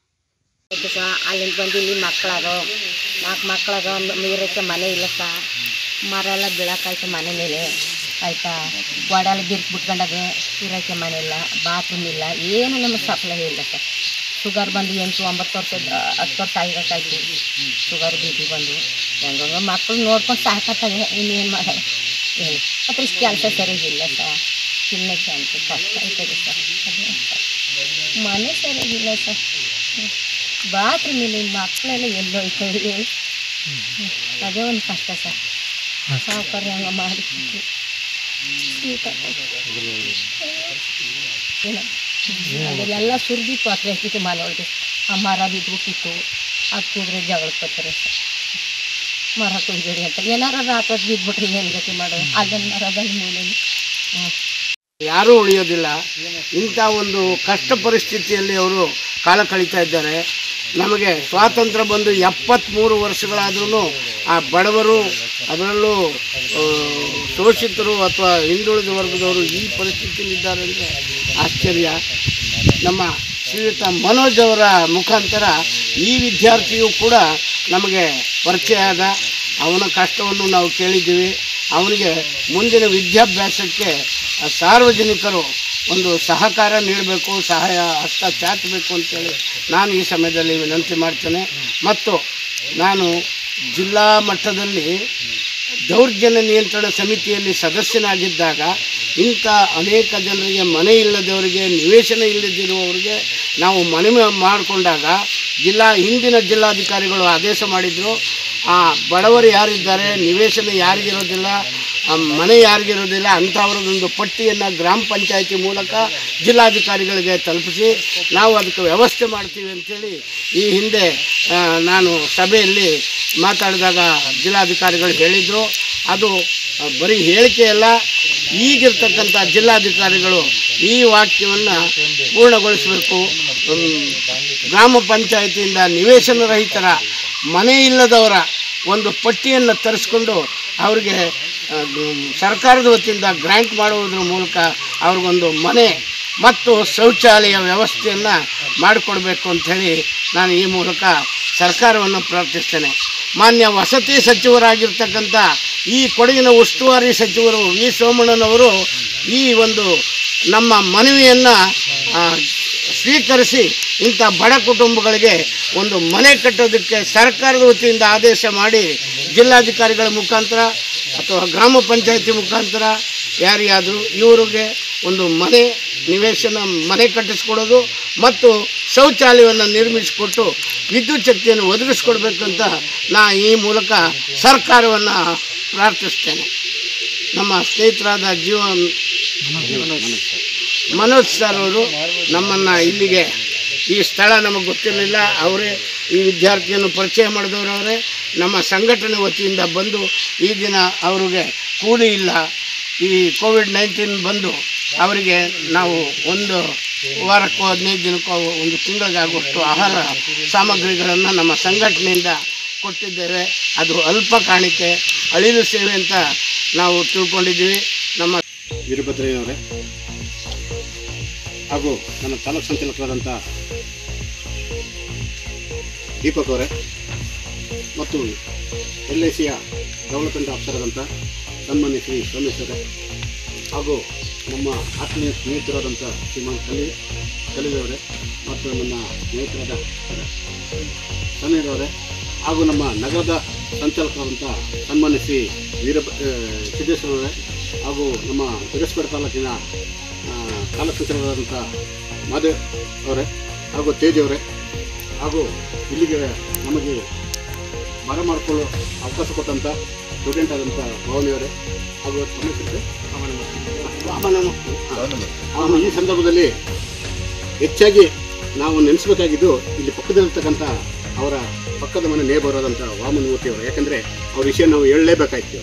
ಅಲ್ಲಿಂದ ಬಂದು ಇಲ್ಲಿ ಮಕ್ಕಳದು 4 ಮಕ್ಕಳದು, ನೀರಕ್ಕೆ ಮನೆ ಇಲ್ಲ ಮರ ಎಲ್ಲ ಬೀಳೋಕ್ಕಾಯ್ತು ಮನೆ ಮೇಲೆ ಆಯಿತಾ. ಗೋಡೆಲ್ಲ ಬಿರ್ಕು ಬಿಟ್ಕೊಂಡಾಗ ಇರೋಕ್ಕೆ ಮನೆ ಇಲ್ಲ, ಬಾತ್ರೂಮ್ ಇಲ್ಲ, ಏನು ನಮಗೆ ಸಪ್ಲೈ ಇಲ್ಲ ಸರ್. ಶುಗರ್ ಬಂದು 8-9 ವರ್ಷ 10 ವರ್ಷ ಆಗಿರೋಕ್ಕಾಯ್ತು. ಶುಗರ್ BP ಬಂದು ಹೆಂಗ ಮಕ್ಕಳು ನೋಡ್ಕೊಂಡು ಸಾಕಾಗ್ತದೆ. ಇನ್ನೇನು ಮಾಡೋದು ಹೇಳಿ. ಮತ್ತು ಇಷ್ಟು ಕೆಲಸ ಸರಿಗಿಲ್ಲ ಸರ್, ತಿನ್ನೋಕ್ಕೆ ಅಂತ ಕಷ್ಟ ಆಯ್ತದೆ ಸರ್. ಮನೆ ಸರಿಗಿಲ್ಲ ಸರ್, ಬಾತ್ರೂಮ್ ಇಲ್ಲ, ಮಕ್ಕಳೆಲ್ಲ ಎಲ್ಲೋಯ್ತದೆ ಹೇಳಿ. ಅದೇ ಒಂದು ಕಷ್ಟ ಸರ್. ಸೌಕರ್ಯ ಹಂಗೆ ಮಾಡಿ ಅದೆಲ್ಲ ಸುರಿದಿತ್ತು ಹತ್ರ ಹಾಕಿತ್ತು ಮನೆ ಒಳಗೆ. ಆ ಮರ ಬಿದ್ದುಬಿಟ್ಟಿತ್ತು, ಅದು ಕೂದ್ರೆ ಜಗಳಕ್ಕೆ ಬರ್ತಾರೆ ಸರ್. ಮರ ಕುಯ್ಬೇಡಿ ಅಂತ ಏನಾರ ರಾತ್ರಿ ಬಿದ್ದುಬಿಟ್ರೆ ಏನು ಗತಿ ಮಾಡೋದು? ಅದನ್ನು ಮರದಲ್ಲಿ ಮೂಲೆಯಲ್ಲಿ ಯಾರೂ ಉಳಿಯೋದಿಲ್ಲ. ಇಂಥ ಒಂದು ಕಷ್ಟ ಪರಿಸ್ಥಿತಿಯಲ್ಲಿ ಅವರು ಕಾಲ ಕಳೀತಾ ಇದ್ದಾರೆ. ನಮಗೆ ಸ್ವಾತಂತ್ರ್ಯ ಬಂದು 73 ವರ್ಷಗಳಾದ್ರೂ ಆ ಬಡವರು, ಅದರಲ್ಲೂ ಶೋಷಿತರು ಅಥವಾ ಹಿಂದುಳಿದ ವರ್ಗದವರು ಈ ಪರಿಸ್ಥಿತಿಯಲ್ಲಿದ್ದಾರೆ ಅಂದರೆ ಆಶ್ಚರ್ಯ. ನಮ್ಮ ಶ್ರೀಯುತ ಮನೋಜ್ ಅವರ ಮುಖಾಂತರ ಈ ವಿದ್ಯಾರ್ಥಿಯು ಕೂಡ ನಮಗೆ ಪರಿಚಯ ಆದ. ಅವನ ಕಷ್ಟವನ್ನು ನಾವು ಕೇಳಿದ್ದೀವಿ. ಅವನಿಗೆ ಮುಂದಿನ ವಿದ್ಯಾಭ್ಯಾಸಕ್ಕೆ ಸಾರ್ವಜನಿಕರು ಒಂದು ಸಹಕಾರ ನೀಡಬೇಕು, ಸಹಾಯ ಹಸ್ತ ಚಾಚಬೇಕು ಅಂತೇಳಿ ನಾನು ಈ ಸಮಯದಲ್ಲಿ ವಿನಂತಿ ಮಾಡ್ತೇನೆ. ಮತ್ತು ನಾನು ಜಿಲ್ಲಾ ಮಟ್ಟದಲ್ಲಿ ದೌರ್ಜನ್ಯ ನಿಯಂತ್ರಣ ಸಮಿತಿಯಲ್ಲಿ ಸದಸ್ಯನಾಗಿದ್ದಾಗ ಇಂಥ ಅನೇಕ ಜನರಿಗೆ ಮನೆ ಇಲ್ಲದವರಿಗೆ, ನಿವೇಶನ ಇಲ್ಲದಿರುವವರಿಗೆ ನಾವು ಮನವಿ ಮಾಡಿಕೊಂಡಾಗ ಹಿಂದಿನ ಜಿಲ್ಲಾಧಿಕಾರಿಗಳು ಆದೇಶ ಮಾಡಿದರು, ಆ ಬಡವರು ಯಾರಿದ್ದಾರೆ, ನಿವೇಶನ ಯಾರಿಗಿರೋದಿಲ್ಲ, ಮನೆ ಯಾರಿಗಿರೋದಿಲ್ಲ ಅಂಥವ್ರದ್ದೊಂದು ಪಟ್ಟಿಯನ್ನು ಗ್ರಾಮ ಪಂಚಾಯಿತಿ ಮೂಲಕ ಜಿಲ್ಲಾಧಿಕಾರಿಗಳಿಗೆ ತಲುಪಿಸಿ ನಾವು ಅದಕ್ಕೆ ವ್ಯವಸ್ಥೆ ಮಾಡ್ತೀವಿ ಅಂಥೇಳಿ ಈ ಹಿಂದೆ ನಾನು ಸಭೆಯಲ್ಲಿ ಮಾತಾಡಿದಾಗ ಜಿಲ್ಲಾಧಿಕಾರಿಗಳು ಹೇಳಿದರು. ಅದು ಬರೀ ಹೇಳಿಕೆಯಲ್ಲ, ಈಗಿರ್ತಕ್ಕಂಥ ಜಿಲ್ಲಾಧಿಕಾರಿಗಳು ಈ ವಾಕ್ಯವನ್ನು ಪೂರ್ಣಗೊಳಿಸಬೇಕು. ಗ್ರಾಮ ಪಂಚಾಯಿತಿಯಿಂದ ನಿವೇಶನ ರಹಿತರ ಮನೆ ಇಲ್ಲದವರ ಒಂದು ಪಟ್ಟಿಯನ್ನು ತರಿಸ್ಕೊಂಡು ಅವ್ರಿಗೆ ಸರ್ಕಾರದ ವತಿಯಿಂದ ಗ್ರ್ಯಾಂಟ್ ಮಾಡುವುದರ ಮೂಲಕ ಅವ್ರಿಗೊಂದು ಮನೆ ಮತ್ತು ಶೌಚಾಲಯ ವ್ಯವಸ್ಥೆಯನ್ನು ಮಾಡಿಕೊಡ್ಬೇಕು ಅಂಥೇಳಿ ನಾನು ಈ ಮೂಲಕ ಸರ್ಕಾರವನ್ನು ಪ್ರಾರ್ಥಿಸ್ತೇನೆ. ಮಾನ್ಯ ವಸತಿ ಸಚಿವರಾಗಿರ್ತಕ್ಕಂಥ ಈ ಕೊಡಗಿನ ಉಸ್ತುವಾರಿ ಸಚಿವರು ವಿ ಸೋಮಣ್ಣನವರು ಈ ಒಂದು ನಮ್ಮ ಮನವಿಯನ್ನು ಸ್ವೀಕರಿಸಿ ಇಂಥ ಬಡ ಕುಟುಂಬಗಳಿಗೆ ಒಂದು ಮನೆ ಕಟ್ಟೋದಕ್ಕೆ ಸರ್ಕಾರದ ವತಿಯಿಂದ ಆದೇಶ ಮಾಡಿ ಜಿಲ್ಲಾಧಿಕಾರಿಗಳ ಮುಖಾಂತರ ಅಥವಾ ಗ್ರಾಮ ಪಂಚಾಯಿತಿ ಮುಖಾಂತರ ಯಾರಿಗಾದರೂ ಇವರಿಗೆ ಒಂದು ನಿವೇಶನ ಮನೆ ಕಟ್ಟಿಸ್ಕೊಡೋದು ಮತ್ತು ಶೌಚಾಲಯವನ್ನು ನಿರ್ಮಿಸಿಕೊಟ್ಟು ವಿದ್ಯುತ್ ಶಕ್ತಿಯನ್ನು ಒದಗಿಸ್ಕೊಡ್ಬೇಕಂತ ನಾ ಈ ಮೂಲಕ ಸರ್ಕಾರವನ್ನು ಪ್ರಾರ್ಥಿಸ್ತೇನೆ. ನಮ್ಮ ಸ್ನೇಹಿತರಾದ ಮನೋಜ್ ಸರ್ ಅವರು ನಮ್ಮನ್ನು ಇಲ್ಲಿಗೆ ಈ ಸ್ಥಳ ನಮಗೆ ಗೊತ್ತಿರಲಿಲ್ಲ, ಅವರೇ ಈ ವಿದ್ಯಾರ್ಥಿಯನ್ನು ಪರಿಚಯ ಮಾಡಿದವರು ಅವರೇ. ನಮ್ಮ ಸಂಘಟನೆ ವತಿಯಿಂದ ಬಂದು ಈ ದಿನ ಅವರಿಗೆ ಕೂಲಿ ಇಲ್ಲ, ಈ ಕೋವಿಡ್-19 ಬಂದು ಅವರಿಗೆ ನಾವು ಒಂದು ವಾರಕ್ಕೋ 15 ದಿನಕ್ಕೋ ಒಂದು ತಿಂಗಳಿಗಾಗುವಷ್ಟು ಆಹಾರ ಸಾಮಗ್ರಿಗಳನ್ನು ನಮ್ಮ ಸಂಘಟನೆಯಿಂದ ಕೊಟ್ಟಿದ್ದೇವೆ. ಅದು ಅಲ್ಪ ಕಾಣಿಕೆ, ಅಳಿಲು ಸೇವೆ ಅಂತ ನಾವು ತಿಳ್ಕೊಂಡಿದ್ದೀವಿ. ನಮ್ಮ ವೀರಭದ್ರಯ್ಯನವರೇ ಹಾಗೂ ನನ್ನ ತಾಲೂಕು ಸಂಚಾಲಕರಾದಂಥ ದೀಪಕ್ ಅವರೇ ಮತ್ತು LICಯ ಡೆವಲಪ್ಮೆಂಟ್ ಆಫೀಸರ್ ಆದಂಥ ಸನ್ಮಾನ್ಯ ಶ್ರೀ ಸೋಮೇಶ್ವರೇ ಹಾಗೂ ನಮ್ಮ ಆತ್ಮೀಯ ಸ್ನೇಹಿತರಾದಂಥ ಶ್ರೀಮಾನ್ ಕಲೀಲವರೇ ಮತ್ತು ನನ್ನ ಸ್ನೇಹಿತರಾದ ಸಮೀರವರೇ ಹಾಗೂ ನಮ್ಮ ನಗರದ ಸಂಚಾಲಕರಾದಂಥ ಸನ್ಮಾನ್ಯ ಶ್ರೀ ಸಿದ್ದೇಶ್ವರವರೇ ಹಾಗೂ ನಮ್ಮ ವಿರಸ್ಪೇಟೆ ತಾಲೂಕಿನ ತಾಲೂಕು ಸಂಚಾಲಕರಾದಂಥ ಮಾದೇವ್ ಅವರೇ ಹಾಗೂ ತೇಜ್ ಅವರೇ ಹಾಗೂ ಇಲ್ಲಿಗೆ ನಮಗೆ ಬರಮಾಡಿಕೊಳ್ಳೋ ಅವಕಾಶ ಕೊಟ್ಟಂಥ ಸ್ಟೂಡೆಂಟ್ ಆದಂಥ ಭವನಿಯವರೇ ಹಾಗೂ ಈ ಸಂದರ್ಭದಲ್ಲಿ ಹೆಚ್ಚಾಗಿ ನಾವು ನೆನೆಸಬೇಕಾಗಿದ್ದು ಇಲ್ಲಿ ಪಕ್ಕದಲ್ಲಿರ್ತಕ್ಕಂಥ ಅವರ ಪಕ್ಕದ ಮನೆ ನೇಬರ್ ಆದಂಥ ವಾಮನಮೂರ್ತಿಯವರು. ಯಾಕಂದರೆ ಅವ್ರ ವಿಷಯ ನಾವು ಹೇಳಲೇಬೇಕಾಯ್ತು.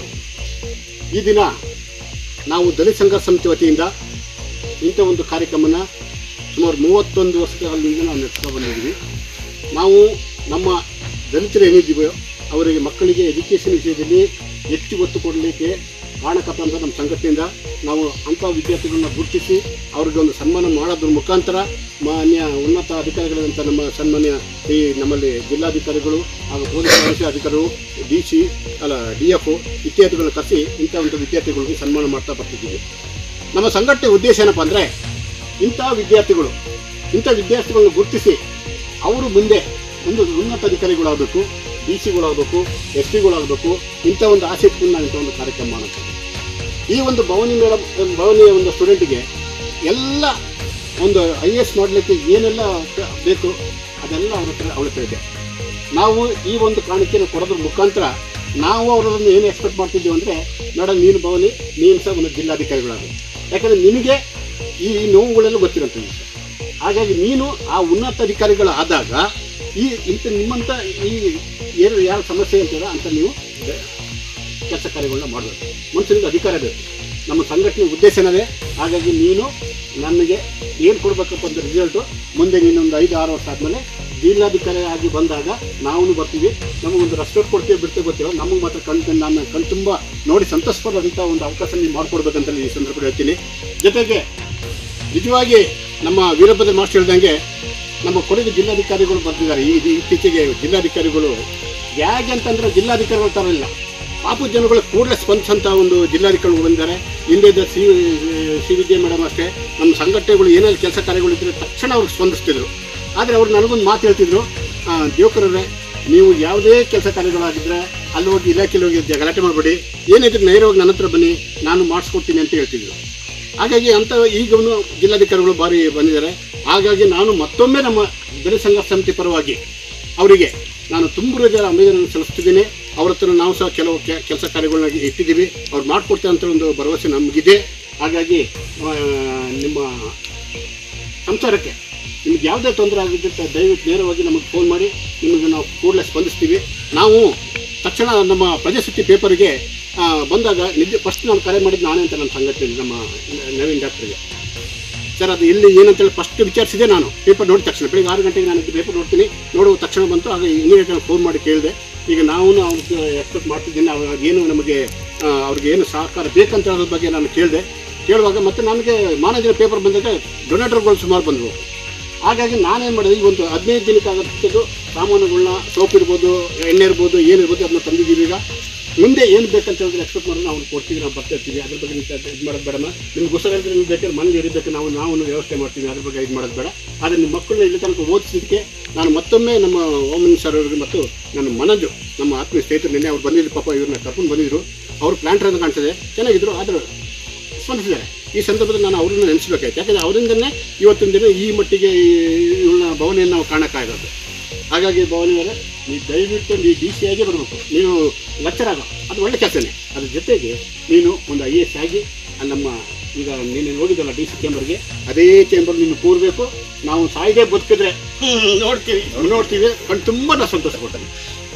ಈ ದಿನ ನಾವು ದಲಿತ ಸಂಘರ್ಷ ಸಮಿತಿ ವತಿಯಿಂದ ಇಂಥ ಒಂದು ಕಾರ್ಯಕ್ರಮನ ಸುಮಾರು 31 ವರ್ಷಗಳಿಂದ ನಾವು ನಡೆಸ್ತಾ ಬಂದಿದ್ದೀವಿ. ನಾವು ನಮ್ಮ ದಲಿತರು ಏನಿದ್ದೀವೋ ಅವರಿಗೆ ಮಕ್ಕಳಿಗೆ ಎಜುಕೇಷನ್ ವಿಷಯದಲ್ಲಿ ಹೆಚ್ಚು ಒತ್ತು ಕೊಡಲಿಕ್ಕೆ ಕಾರಣಕರ್ತಂಥ ನಮ್ಮ ಸಂಘಟನೆಯಿಂದ ನಾವು ಅಂಥ ವಿದ್ಯಾರ್ಥಿಗಳನ್ನ ಗುರುತಿಸಿ ಅವ್ರಿಗೆ ಒಂದು ಸನ್ಮಾನ ಮಾಡೋದ್ರ ಮುಖಾಂತರ ಮಾನ್ಯ ಉನ್ನತ ಅಧಿಕಾರಿಗಳಂತ ನಮ್ಮ ಸನ್ಮಾನ್ಯ ಈ ನಮ್ಮಲ್ಲಿ ಜಿಲ್ಲಾಧಿಕಾರಿಗಳು ಹಾಗೂ ಪೊಲೀಸ್ ಅಧಿಕಾರಿಗಳು DF ಇತ್ಯಾದಿಗಳನ್ನ ಕರೆಸಿ ಇಂಥ ಒಂದು ವಿದ್ಯಾರ್ಥಿಗಳಿಗೆ ಸನ್ಮಾನ ಮಾಡ್ತಾ ಬರ್ತಿದ್ದೀವಿ. ನಮ್ಮ ಸಂಘಟನೆ ಉದ್ದೇಶ ಏನಪ್ಪ ಅಂದರೆ ಇಂಥ ವಿದ್ಯಾರ್ಥಿಗಳನ್ನ ಗುರುತಿಸಿ ಅವರು ಮುಂದೆ ಒಂದು ಉನ್ನತ ಅಧಿಕಾರಿಗಳಾಗಬೇಕು, DC-ಗಳಾಗಬೇಕು, SP-ಗಳಾಗಬೇಕು. ಇಂಥ ಒಂದು ಆಸೆ ಇಟ್ಕೊಂಡು ನಾವು ಇಂಥ ಒಂದು ಕಾರ್ಯಕ್ರಮ ಮಾಡುತ್ತೆ. ಈ ಒಂದು ಭವನಿಯ ಒಂದು ಸ್ಟೂಡೆಂಟಿಗೆ ಎಲ್ಲ ಒಂದು IAS ಮಾಡಲಿಕ್ಕೆ ಏನೆಲ್ಲ ಬೇಕು ಅದೆಲ್ಲ ಅವ್ರ ಹತ್ರ ಇದೆ. ನಾವು ಈ ಒಂದು ಕಾಣಿಕೆಯನ್ನು ಕೊಡೋದ್ರ ಮುಖಾಂತರ ನಾವು ಅವರನ್ನು ಏನು ಎಕ್ಸ್ಪೆಕ್ಟ್ ಮಾಡ್ತಿದ್ದೀವಿ ಅಂದರೆ, ಮೇಡಮ್ ನೀನು ಭವನಿ ನೀನು ಸಹ ಒಂದು ಜಿಲ್ಲಾಧಿಕಾರಿಗಳಾಗಬೇಕು. ಯಾಕಂದರೆ ನಿನಗೆ ಈ ನೋವುಗಳೆಲ್ಲ ಗೊತ್ತಿರೋಂಥ ವಿಷಯ. ಹಾಗಾಗಿ ನೀನು ಆ ಉನ್ನತ ಅಧಿಕಾರಿಗಳಾದಾಗ ನಿಮ್ಮಂಥ ಈ ಯಾರು ಸಮಸ್ಯೆ ಅಂತೀರ ಅಂತ ನೀವು ಕೆಲಸ ಕಾರ್ಯಗಳನ್ನ ಮಾಡಬೇಕು. ಮನುಷ್ಯನಿಗೆ ಅಧಿಕಾರ ಬೇಕು. ನಮ್ಮ ಸಂಘಟನೆ ಉದ್ದೇಶನೇ. ಹಾಗಾಗಿ ನೀನು ನಮಗೆ ಏನು ಕೊಡಬೇಕಪ್ಪ ಅಂತ ರಿಸಲ್ಟು ಮುಂದೆ ನೀನೊಂದು 5-6 ವರ್ಷ ಆದಮೇಲೆ ಜಿಲ್ಲಾಧಿಕಾರಿ ಆಗಿ ಬಂದಾಗ ನಾವು ಬರ್ತೀವಿ, ನಮಗೊಂದು ರೆಸ್ಪೆಕ್ಟ್ ಕೊಡ್ತೀವಿ ಬಿಡ್ತೇವೆ ಗೊತ್ತಿಲ್ಲ, ನಮಗೆ ಮಾತ್ರ ನಾನು ಕಣ್ತುಂಬ ನೋಡಿ ಸಂತೋಷಪಡುವಂಥ ಒಂದು ಅವಕಾಶ ನೀವು ಮಾಡಿಕೊಡ್ಬೇಕಂತ ಈ ಸಂದರ್ಭದಲ್ಲಿ ಹೇಳ್ತೀನಿ. ಜೊತೆಗೆ ನಿಜವಾಗಿ ನಮ್ಮ ವೀರಭದ್ರ ಮಾಸ್ಟರ್ ಹೇಳ್ದಂಗೆ ನಮ್ಮ ಕೊಡಗು ಜಿಲ್ಲಾಧಿಕಾರಿಗಳು ಬರ್ತಿದ್ದಾರೆ. ಇತ್ತೀಚೆಗೆ ಜಿಲ್ಲಾಧಿಕಾರಿಗಳು ಹೇಗೆ ಅಂತಂದರೆ ಜಿಲ್ಲಾಧಿಕಾರಿಗಳ ಥರ ಇಲ್ಲ, ಪಾಪು ಜನಗಳು ಕೂಡಲೇ ಸ್ಪಂದಿಸಂಥ ಒಂದು ಜಿಲ್ಲಾಧಿಕಾರಿಗಳು ಬಂದಿದ್ದಾರೆ. ಹಿಂದೆ ಇದ್ದ ಸಿ ವಿದ್ಯಾ ಮೇಡಮ್ ಅಷ್ಟೇ, ನಮ್ಮ ಸಂಘಟನೆಗಳು ಏನಾದ್ರು ಕೆಲಸ ಕಾರ್ಯಗಳಿದ್ದರೆ ತಕ್ಷಣ ಅವ್ರಿಗೆ ಸ್ಪಂದಿಸ್ತಿದ್ರು. ಆದರೆ ಅವ್ರು ನನಗೊಂದು ಮಾತು ಹೇಳ್ತಿದ್ರು, ದೇವಕರವ್ರೆ ನೀವು ಯಾವುದೇ ಕೆಲಸ ಕಾರ್ಯಗಳಾಗಿದ್ದರೆ ಅಲ್ಲಿ ಹೋಗಿ ಇಲಾಖೆಯಲ್ಲಿ ಹೋಗಿ ಗಲಾಟೆ ಮಾಡಬೇಡಿ, ಏನಿದ್ರೆ ನೇರವಾಗಿ ನನ್ನ ಹತ್ರ ಬನ್ನಿ, ನಾನು ಮಾಡಿಸ್ಕೊಡ್ತೀನಿ ಅಂತ ಹೇಳ್ತಿದ್ರು. ಹಾಗಾಗಿ ಅಂಥ ಈಗವೂ ಜಿಲ್ಲಾಧಿಕಾರಿಗಳು ಭಾರಿ ಬಂದಿದ್ದಾರೆ. ಹಾಗಾಗಿ ನಾನು ಮತ್ತೊಮ್ಮೆ ನಮ್ಮ ದಲಿತ ಸಂಘರ್ಷ ಸಮಿತಿ ಪರವಾಗಿ ಅವರಿಗೆ ನಾನು ತುಂಬ ಹೃದಯದ ಅಭಿನಂದನೆ ಸಲ್ಲಿಸ್ತಿದ್ದೀನಿ. ಅವ್ರ ಹತ್ರ ನಾವು ಸಹ ಕೆಲವು ಕೆಲಸ ಕಾರ್ಯಗಳನ್ನ ಇಟ್ಟಿದ್ದೀವಿ. ಅವ್ರು ಮಾಡಿಕೊಡ್ತಾರೆ ಅಂತ ಒಂದು ಭರವಸೆ ನಮಗಿದೆ. ಹಾಗಾಗಿ ನಿಮ್ಮ ಸಂಸಾರಕ್ಕೆ ನಿಮ್ಗೆ ಯಾವುದೇ ತೊಂದರೆ ಆಗಿದ್ದರೆ ದಯವಿಟ್ಟು ನೇರವಾಗಿ ನಮಗೆ ಫೋನ್ ಮಾಡಿ, ನಿಮಗೆ ನಾವು ಕೂಡಲೇ ಸ್ಪಂದಿಸ್ತೀವಿ. ನಾವು ತಕ್ಷಣ ನಮ್ಮ ಪ್ರಜಾಶಕ್ತಿ ಪೇಪರ್ಗೆ ಬಂದಾಗ ಫಸ್ಟ್ ನಾನು ಕರೆ ಮಾಡಿದ್ದು ನಾನೇ ಅಂತ ನನ್ನ ಸಂಘಟನೆ ನಮ್ಮ ನವೀನ್ ಡಾಕ್ಟ್ರಿಗೆ. ಸರ್ ಅದು ಇಲ್ಲಿ ಏನಂತೇಳಿ ಫಸ್ಟ್ ವಿಚಾರಿಸಿದೆ ನಾನು. ಪೇಪರ್ ನೋಡಿದ ತಕ್ಷಣ ಬೆಳಿಗ್ಗೆ 6 ಗಂಟೆಗೆ ನಾನು ಪೇಪರ್ ನೋಡ್ತೀನಿ, ನೋಡುವ ತಕ್ಷಣ ಬಂತು. ಆಗ ಇಮಿಡಿಯೇಟ್ ನಾನು ಫೋನ್ ಮಾಡಿ ಕೇಳಿದೆ. ಈಗ ನಾವು ಅವ್ರಿಗೆ ಎಕ್ಸ್ಪೆಕ್ಟ್ ಮಾಡ್ತಿದ್ದೀನಿ, ಏನು ನಮಗೆ ಅವ್ರಿಗೆ ಏನು ಸಹಕಾರ ಬೇಕಂತ ಹೇಳೋದ್ರ ಬಗ್ಗೆ ನಾನು ಕೇಳುವಾಗ ಮತ್ತೆ ನನಗೆ ಮಾನವನ ಪೇಪರ್ ಬಂದಾಗ ಡೊನೇಟರ್ಗಳು ಸುಮಾರು ಬಂದವು. ಹಾಗಾಗಿ ನಾನೇನು ಮಾಡಿದೆ, ಈ ಒಂದು 15 ದಿನಕ್ಕಾಗತ್ತದು ಸಾಮಾನುಗಳನ್ನ, ಸೋಪ್ ಇರ್ಬೋದು, ಎಣ್ಣೆ ಇರ್ಬೋದು, ಏನಿರ್ಬೋದು ಅದನ್ನ ತಂದಿದ್ದೀವಿ. ಈಗ ಮುಂದೆ ಏನು ಬೇಕಂತ ಹೇಳಿದ್ರೆ ಎಕ್ಸ್ಪೆಕ್ಟ್ ಮಾಡೋದು ನಾವು ಕೊಡ್ತೀವಿ, ನಾವು ಬರ್ತಾ ಇರ್ತೀವಿ. ಅದ್ರ ಬಗ್ಗೆ ಇದು ಮಾಡೋದು ಬೇಡಮ್ಮ. ನಿಮ್ಗೋಸ್ಕರ ಹೇಳಿದ್ರೆ ನಿಮ್ಗೆ ಬೇಕಾದ್ರೆ ಮನೇಲಿ ಇರಬೇಕು, ನಾವು ವ್ಯವಸ್ಥೆ ಮಾಡ್ತೀವಿ. ಅದ್ರ ಬಗ್ಗೆ ಇದು ಮಾಡೋದು ಬೇಡ. ಆದರೆ ನಿಮ್ಮ ಮಕ್ಕಳನ್ನ ಇಲ್ಲಿ ತನಕ ಓದಿಸಲಿಕ್ಕೆ ನಾನು ಮತ್ತೊಮ್ಮೆ ನಮ್ಮ ಹೋಮ್ ಮಿನಿಸ್ಟರ್ ಅವರಿಗೆ ಮತ್ತು ನನ್ನ ಮನೋಜು, ನಮ್ಮ ಆತ್ಮೀಯ ಸ್ನೇಹಿತರು, ನಿನ್ನೆ ಅವ್ರು ಬಂದಿದ್ರು, ಪಾಪ ಇವ್ರನ್ನ ಕರ್ಕೊಂಡು ಬಂದಿದ್ರು. ಅವರು ಪ್ಲಾಂಟರ್ ಅಂತ ಕಾಣ್ತದೆ, ಚೆನ್ನಾಗಿದ್ರು. ಆದರೆ ಸ್ಪಂದಿಸಿದ್ದಾರೆ. ಈ ಸಂದರ್ಭದಲ್ಲಿ ನಾನು ಅವ್ರನ್ನ ನೆನೆಸ್ಬೇಕಾಯ್ತು. ಯಾಕಂದರೆ ಅವರಿಂದನೇ ಇವತ್ತಿನ ದಿನ ಈ ಮಟ್ಟಿಗೆ ಇವಳ ಭವನೆಯನ್ನು ನಾವು ಕಾಣೋಕ್ಕಾಗೋದು. ಹಾಗಾಗಿ ಭವನಿಯವರೇ, ನೀವು ದಯವಿಟ್ಟು ನೀವು DC ಆಗೇ ಬರಬೇಕು. ನೀವು ಲೆಕ್ಚರ್ ಆಗೋ, ಅದು ಒಳ್ಳೆ ಕೆಲಸನೇ. ಅದ್ರ ಜೊತೆಗೆ ನೀನು ಒಂದು IAS ಆಗಿ ನಮ್ಮ ಈಗ ನೀನು ಹೋಗಿದ್ದಲ್ಲ DC ಚೇಂಬರ್ಗೆ, ಅದೇ ಚೇಂಬರ್ ನೀನು ಕೂರಬೇಕು. ನಾವು ಸಾಯಿದೆ ಬದುಕಿದ್ರೆ ನೋಡ್ತೀವಿ ಕಣ್ಣು ತುಂಬ ನಾವು ಸಂತೋಷ ಕೊಡ್ತೇನೆ.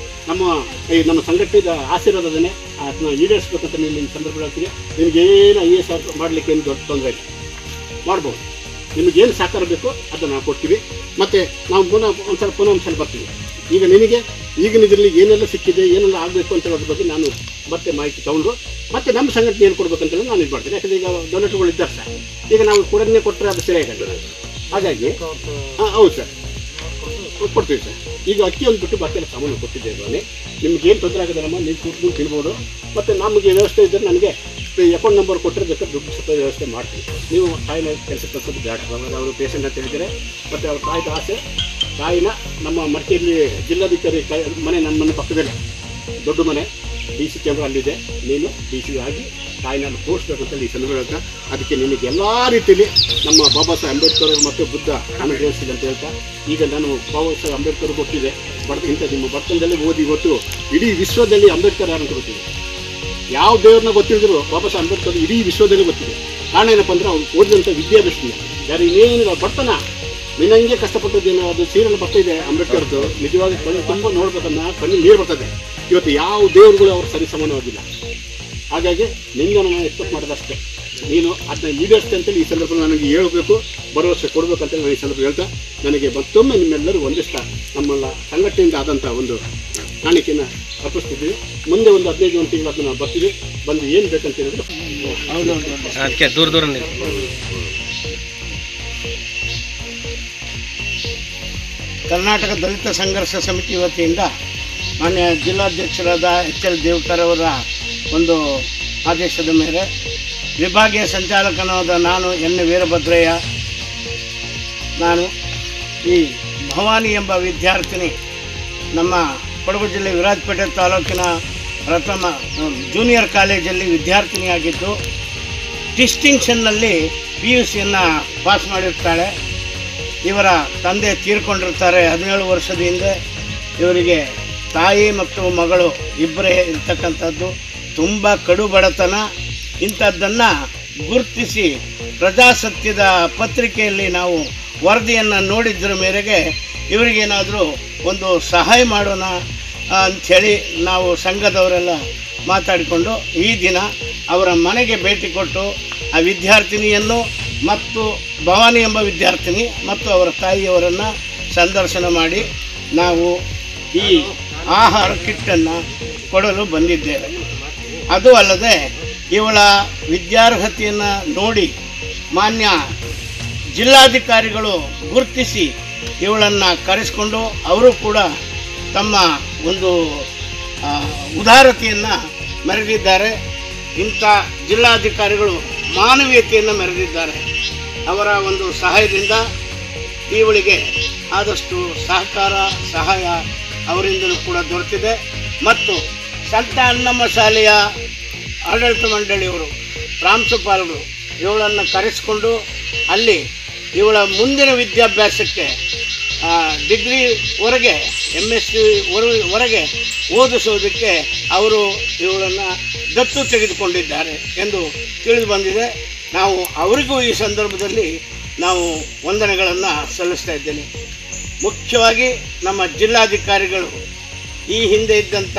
ನಮ್ಮ ಸಂಘಟನೆಯ ಆಶೀರ್ವಾದನೇ ಅದನ್ನ ಈಡೇರಿಸ್ಬೇಕಂತ ನೀನು ಈ ಸಂದರ್ಭ ಹೇಳ್ತೀನಿ. ನಿಮಗೇನು IAS ಮಾಡಲಿಕ್ಕೆ ಏನು ದೊಡ್ಡ ತೊಂದರೆ ಇಲ್ಲ, ಮಾಡ್ಬೋದು. ನಿಮಗೇನು ಸಹಕಾರ ಬೇಕೋ ಅದನ್ನು ನಾವು ಕೊಡ್ತೀವಿ. ಮತ್ತು ನಾವು ಪುನಃ ಒಂದ್ಸಲ ಬರ್ತೀವಿ. ಈಗ ನಿನಗೆ ಈಗಿನ ಇದರಲ್ಲಿ ಏನೆಲ್ಲ ಸಿಕ್ಕಿದೆ, ಏನೆಲ್ಲ ಆಗಬೇಕು ಅಂತ ಹೇಳೋದ್ರ ಬಗ್ಗೆ ನಾನು ಮತ್ತೆ ಮಾಹಿತಿ ತೊಗೊಂಡು ಮತ್ತೆ ನಮ್ಮ ಸಂಘಟನೆ ಏನು ಕೊಡ್ಬೇಕಂತೇಳಿ ನಾನು ಇದು ಮಾಡ್ತೀನಿ. ಯಾಕಂದರೆ ಈಗ ಡೊನೇಟರ್ಗಳು ಇದ್ದಾರೆ ಸರ್, ಈಗ ನಾವು ಕೊಡೋದನ್ನೇ ಕೊಟ್ಟರೆ ಅದು ಸರಿಯಾಗಲ್ಲ. ಹಾಗಾಗಿ ಹೌದು ಸರ್, ಕೊಡ್ತೀವಿ ಸರ್. ಈಗ ಅಕ್ಕಿ ಒಂದು ಬಿಟ್ಟು ಬಾಕಿ ಎಲ್ಲ ಸಾಮಾನು ಕೊಟ್ಟಿದ್ದೇವೆ. ನಿಮ್ಗೇನು ತೊಂದರೆ ಆಗೋದಲ್ಲಮ್ಮ, ನೀವು ಕೂತ್ಕೊಂಡು ತಿನ್ಬೋದು. ಮತ್ತು ನಮಗೆ ವ್ಯವಸ್ಥೆ ಇದ್ದರೆ ನನಗೆ ಅಕೌಂಟ್ ನಂಬರ್ ಕೊಟ್ಟರೆ ಬೇಕಾದ್ರೆ ದುಡ್ಡು ಸ್ವಲ್ಪ ವ್ಯವಸ್ಥೆ ಮಾಡ್ತೀವಿ. ನೀವು ತಾಯಿನ ಕೆಲಸ ಕಳಿಸೋದು ಬೇಡ. ಅವರು ಪೇಷಂಟ್ ಅಂತ ಹೇಳಿದರೆ ಮತ್ತು ಅವ್ರ ತಾಯಿದ ಆಸೆ, ತಾಯಿನ ನಮ್ಮ ಮಡಿಕೇರಿ ಜಿಲ್ಲಾಧಿಕಾರಿ ಮನೆ, ನನ್ನ ಮನೆ ಪಕ್ಕದಲ್ಲೇ ದೊಡ್ಡ ಮನೆ DC ಚೇಂಬರ್ ಅಲ್ಲಿದೆ. ನೀನು DC ಆಗಿ ತಾಯಿನ ತೋರಿಸ್ಬೇಕಂತೇಳಿ ಈ ಸಂದರ್ಭ. ಅದಕ್ಕೆ ನಿಮಗೆ ಎಲ್ಲ ರೀತಿಯಲ್ಲಿ ನಮ್ಮ ಬಾಬಾ ಸಾಹೇಬ್ ಅಂಬೇಡ್ಕರ್ ಮತ್ತು ಬುದ್ಧ ಅನುಗ್ರಹಿಸಿದೆ ಅಂತ ಹೇಳ್ತಾ, ಈಗ ನಾನು ಬಾಬಾ ಸಾಹೇಬ್ ಅಂಬೇಡ್ಕರ್ ಕೊಟ್ಟಿದೆ ಇಂಥ ನಿಮ್ಮ ಬರ್ತನದಲ್ಲಿ ಓದಿ ಇವತ್ತು ಇಡೀ ವಿಶ್ವದಲ್ಲಿ ಅಂಬೇಡ್ಕರ್ ಯಾರಂತ ಗೊತ್ತಿದೆ. ಯಾವ ದೇವ್ರನ್ನ ಗೊತ್ತಿದ್ರು ಬಾಬಾ ಸಾಹೇಬ್ ಅಂಬೇಡ್ಕರ್ ಇಡೀ ವಿಶ್ವದಲ್ಲಿ ಗೊತ್ತಿದೆ. ಕಾರಣ ಏನಪ್ಪ ಅಂದರೆ ಅವ್ರು ಓದಿದಂಥ ವಿದ್ಯಾಭ್ಯಾಸದಿಂದ ಯಾರು ಇನ್ನೇನಿಲ್ಲ ಬರ್ತಾನ ನಿನ್ನಂಗೆ ಕಷ್ಟಪಟ್ಟದ್ದೇನೋ ಅದು ಸೀರೆಲ್ಲ ಬರ್ತಾಯಿದೆ ಅಂಬೇಡ್ಕರ್ದು. ನಿಜವಾಗಿ ಕಣ್ಣು ತುಂಬ ನೋಡ್ಬೇಕನ್ನ ಕಣ್ಣು ನೀರು ಬರ್ತದೆ. ಇವತ್ತು ಯಾವ ದೇವರುಗಳು ಅವ್ರು ಸರಿ ಸಮಾನವಾಗಿಲ್ಲ. ಹಾಗಾಗಿ ನಿಂಗೆ ನಾನು ಎಕ್ಸ್ಪೆಕ್ಟ್ ಮಾಡೋದಷ್ಟೇ, ನೀನು ಅದನ್ನ ಈಡೇರಿಸ್ತೆ ಅಂತೇಳಿ ಈ ಸಂದರ್ಭದಲ್ಲಿ ನನಗೆ ಹೇಳಬೇಕು, ಭರವಸೆ ಕೊಡಬೇಕಂತೇಳಿ ನಾನು ಈ ಸಂದರ್ಭ ಹೇಳ್ತಾ, ನನಗೆ ಮತ್ತೊಮ್ಮೆ ನಿಮ್ಮೆಲ್ಲರೂ ಒಂದಿಷ್ಟ ನಮ್ಮಲ್ಲ ಸಂಘಟನೆಯಿಂದ ಆದಂಥ ಒಂದು ಕಾಣಿಕೆಯನ್ನು ಅರ್ಪಿಸ್ತಿದ್ದೀವಿ. ಮುಂದೆ ಒಂದು 15 ತಿಂಗಳು ಅದನ್ನು ಬರ್ತೀವಿ. ಬಂದು ಏನು ಬೇಕಂತ ಹೇಳಿದ್ರೆ ಅದಕ್ಕೆ ದೂರ ಕರ್ನಾಟಕ ದಲಿತ ಸಂಘರ್ಷ ಸಮಿತಿ ವತಿಯಿಂದ ಮಾನ್ಯ ಜಿಲ್ಲಾಧ್ಯಕ್ಷರಾದ HL ದೇವಕರ್ ಅವರ ಒಂದು ಆದೇಶದ ಮೇಲೆ ವಿಭಾಗೀಯ ಸಂಚಾಲಕನಾದ ನಾನು N ವೀರಭದ್ರಯ್ಯ, ನಾನು ಈ ಭವಾನಿ ಎಂಬ ವಿದ್ಯಾರ್ಥಿನಿ ನಮ್ಮ ಕೊಡಗು ಜಿಲ್ಲೆ ವಿರಾಜಪೇಟೆ ತಾಲೂಕಿನ ಪ್ರಥಮ ಜೂನಿಯರ್ ಕಾಲೇಜಲ್ಲಿ ವಿದ್ಯಾರ್ಥಿನಿಯಾಗಿದ್ದು ಡಿಸ್ಟಿಂಕ್ಷನ್ನಲ್ಲಿ PUCಯನ್ನು ಪಾಸ್ ಮಾಡಿರ್ತಾಳೆ. ಇವರ ತಂದೆ ತೀರ್ಕೊಂಡಿರ್ತಾರೆ 17 ವರ್ಷದ ಹಿಂದೆ. ಇವರಿಗೆ ತಾಯಿ ಮತ್ತು ಮಗಳು ಇಬ್ಬರೇ ಇರ್ತಕ್ಕಂಥದ್ದು. ತುಂಬ ಕಡು ಬಡತನ. ಇಂಥದ್ದನ್ನು ಗುರುತಿಸಿ ಪ್ರಜಾಸತ್ಯದ ಪತ್ರಿಕೆಯಲ್ಲಿ ನಾವು ವರದಿಯನ್ನು ನೋಡಿದ್ರ ಮೇರೆಗೆ ಇವರಿಗೇನಾದರೂ ಒಂದು ಸಹಾಯ ಮಾಡೋಣ ಅಂಥೇಳಿ ನಾವು ಸಂಘದವರೆಲ್ಲ ಮಾತಾಡಿಕೊಂಡು ಈ ದಿನ ಅವರ ಮನೆಗೆ ಭೇಟಿ ಕೊಟ್ಟು ಆ ವಿದ್ಯಾರ್ಥಿನಿಯನ್ನು ಮತ್ತು ಭವಾನಿ ಎಂಬ ವಿದ್ಯಾರ್ಥಿನಿ ಮತ್ತು ಅವರ ತಾಯಿಯವರನ್ನು ಸಂದರ್ಶನ ಮಾಡಿ ನಾವು ಈ ಆಹಾರ ಕಿಟ್ಟನ್ನು ಕೊಡಲು ಬಂದಿದ್ದೇವೆ. ಅದು ಅಲ್ಲದೆ ಇವಳ ವಿದ್ಯಾರ್ಹತೆಯನ್ನು ನೋಡಿ ಮಾನ್ಯ ಜಿಲ್ಲಾಧಿಕಾರಿಗಳು ಗುರುತಿಸಿ ಇವಳನ್ನು ಕರೆಸಿಕೊಂಡು ಅವರು ಕೂಡ ತಮ್ಮ ಒಂದು ಉದಾರತೆಯನ್ನು ಮೆರೆದಿದ್ದಾರೆ. ಇಂಥ ಜಿಲ್ಲಾಧಿಕಾರಿಗಳು ಮಾನವೀಯತೆಯನ್ನು ಮೆರೆದಿದ್ದಾರೆ. ಅವರ ಒಂದು ಸಹಾಯದಿಂದ ಇವಳಿಗೆ ಆದಷ್ಟು ಸಹಕಾರ ಸಹಾಯ ಅವರಿಂದಲೂ ಕೂಡ ದೊರೆತಿದೆ. ಮತ್ತು ಸಂತ ಅನ್ನಮ್ಮ ಶಾಲೆಯ ಆಡಳಿತ ಮಂಡಳಿಯವರು ಪ್ರಾಂಶುಪಾಲರು ಇವಳನ್ನು ಕರೆಸಿಕೊಂಡು ಅಲ್ಲಿ ಇವಳ ಮುಂದಿನ ವಿದ್ಯಾಭ್ಯಾಸಕ್ಕೆ ಡಿಗ್ರಿವರೆಗೆ MSc ವರೆಗೆ ಓದಿಸೋದಕ್ಕೆ ಅವರು ಇವುಗಳನ್ನು ದತ್ತು ತೆಗೆದುಕೊಂಡಿದ್ದಾರೆ ಎಂದು ತಿಳಿದು ಬಂದಿದೆ. ನಾವು ಅವರಿಗೂ ಈ ಸಂದರ್ಭದಲ್ಲಿ ನಾವು ವಂದನೆಗಳನ್ನು ಸಲ್ಲಿಸ್ತಾ ಇದ್ದೇನೆ. ಮುಖ್ಯವಾಗಿ ನಮ್ಮ ಜಿಲ್ಲಾಧಿಕಾರಿಗಳು ಈ ಹಿಂದೆ ಇದ್ದಂಥ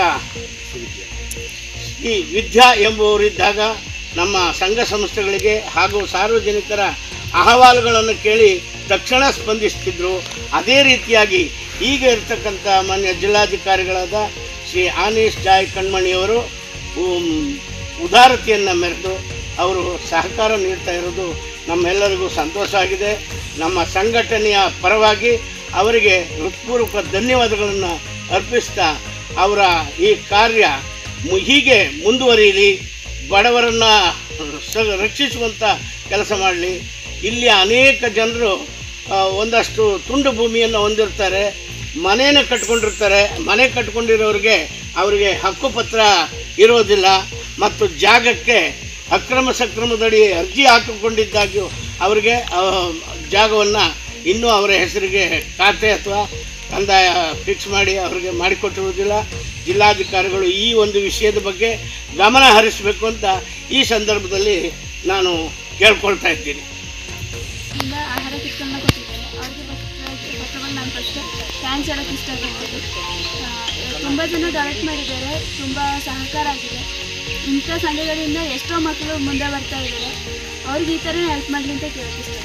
ಈ ವಿದ್ಯಾ ಎಂಬುವರಿದ್ದಾಗ ನಮ್ಮ ಸಂಘ ಸಂಸ್ಥೆಗಳಿಗೆ ಹಾಗೂ ಸಾರ್ವಜನಿಕರ ಅಹವಾಲುಗಳನ್ನು ಕೇಳಿ ತಕ್ಷಣ ಸ್ಪಂದಿಸ್ತಿದ್ರು. ಅದೇ ರೀತಿಯಾಗಿ ಈಗ ಇರ್ತಕ್ಕಂಥ ಮಾನ್ಯ ಜಿಲ್ಲಾಧಿಕಾರಿಗಳಾದ ಶ್ರೀ ಆನೀಸ್ ಜಾಯ್ ಕಣ್ಮಣಿಯವರು ಉದಾರತೆಯನ್ನು ಮೆರೆದು ಅವರು ಸಹಕಾರ ನೀಡ್ತಾ ಇರೋದು ನಮ್ಮೆಲ್ಲರಿಗೂ ಸಂತೋಷ ಆಗಿದೆ. ನಮ್ಮ ಸಂಘಟನೆಯ ಪರವಾಗಿ ಅವರಿಗೆ ಹೃತ್ಪೂರ್ವಕ ಧನ್ಯವಾದಗಳನ್ನು ಅರ್ಪಿಸ್ತಾ ಅವರ ಈ ಕಾರ್ಯ ಹೀಗೆ ಮುಂದುವರಿಯಲಿ, ಬಡವರನ್ನು ರಕ್ಷಿಸುವಂಥ ಕೆಲಸ ಮಾಡಲಿ. ಇಲ್ಲಿ ಅನೇಕ ಜನರು ಒಂದಷ್ಟು ತುಂಡು ಭೂಮಿಯನ್ನು ಹೊಂದಿರ್ತಾರೆ, ಮನೆಯನ್ನು ಕಟ್ಕೊಂಡಿರ್ತಾರೆ. ಮನೆ ಕಟ್ಕೊಂಡಿರೋರಿಗೆ ಅವರಿಗೆ ಹಕ್ಕುಪತ್ರ ಇರೋದಿಲ್ಲ ಮತ್ತು ಜಾಗಕ್ಕೆ ಅಕ್ರಮ ಸಕ್ರಮದಡಿ ಅರ್ಜಿ ಹಾಕಿಕೊಂಡಿದ್ದಾಗ್ಯೂ ಅವರಿಗೆ ಜಾಗವನ್ನು ಇನ್ನೂ ಅವರ ಹೆಸರಿಗೆ ಖಾತೆ ಅಥವಾ ಕಂದಾಯ ಫಿಕ್ಸ್ ಮಾಡಿ ಅವರಿಗೆ ಮಾಡಿಕೊಟ್ಟಿರುವುದಿಲ್ಲ. ಜಿಲ್ಲಾಧಿಕಾರಿಗಳು ಈ ಒಂದು ವಿಷಯದ ಬಗ್ಗೆ ಗಮನ ಹರಿಸಬೇಕು ಅಂತ ಈ ಸಂದರ್ಭದಲ್ಲಿ ನಾನು ಕೇಳ್ಕೊಳ್ತಾ ಇದ್ದೀನಿ. ಆಹಾರ ಕಿಟ್ಗಳನ್ನ ಕೊಟ್ಟಿದ್ದಾರೆ, ಅವ್ರಿಗೆ ಪತ್ರವನ್ನು ನಾನು ಫಸ್ಟ್ ಥ್ಯಾಂಕ್ಸ್ ಹೇಳೋಕ್ಕೆ ಇಷ್ಟಪಡ್ತೀನಿ. ತುಂಬ ಜನ ಡೊನೇಟ್ ಮಾಡಿದ್ದಾರೆ, ತುಂಬ ಸಹಕಾರ ಆಗಿದೆ. ಇಂಥ ಸಂಘಗಳಿಂದ ಎಷ್ಟೋ ಮಕ್ಕಳು ಮುಂದೆ ಬರ್ತಾ ಇದ್ದಾರೆ. ಅವ್ರಿಗೆ ಈ ಥರ ಹೆಲ್ಪ್ ಮಾಡಲಿ ಅಂತ ಕೇಳ್ತಿದ್ದಾರೆ.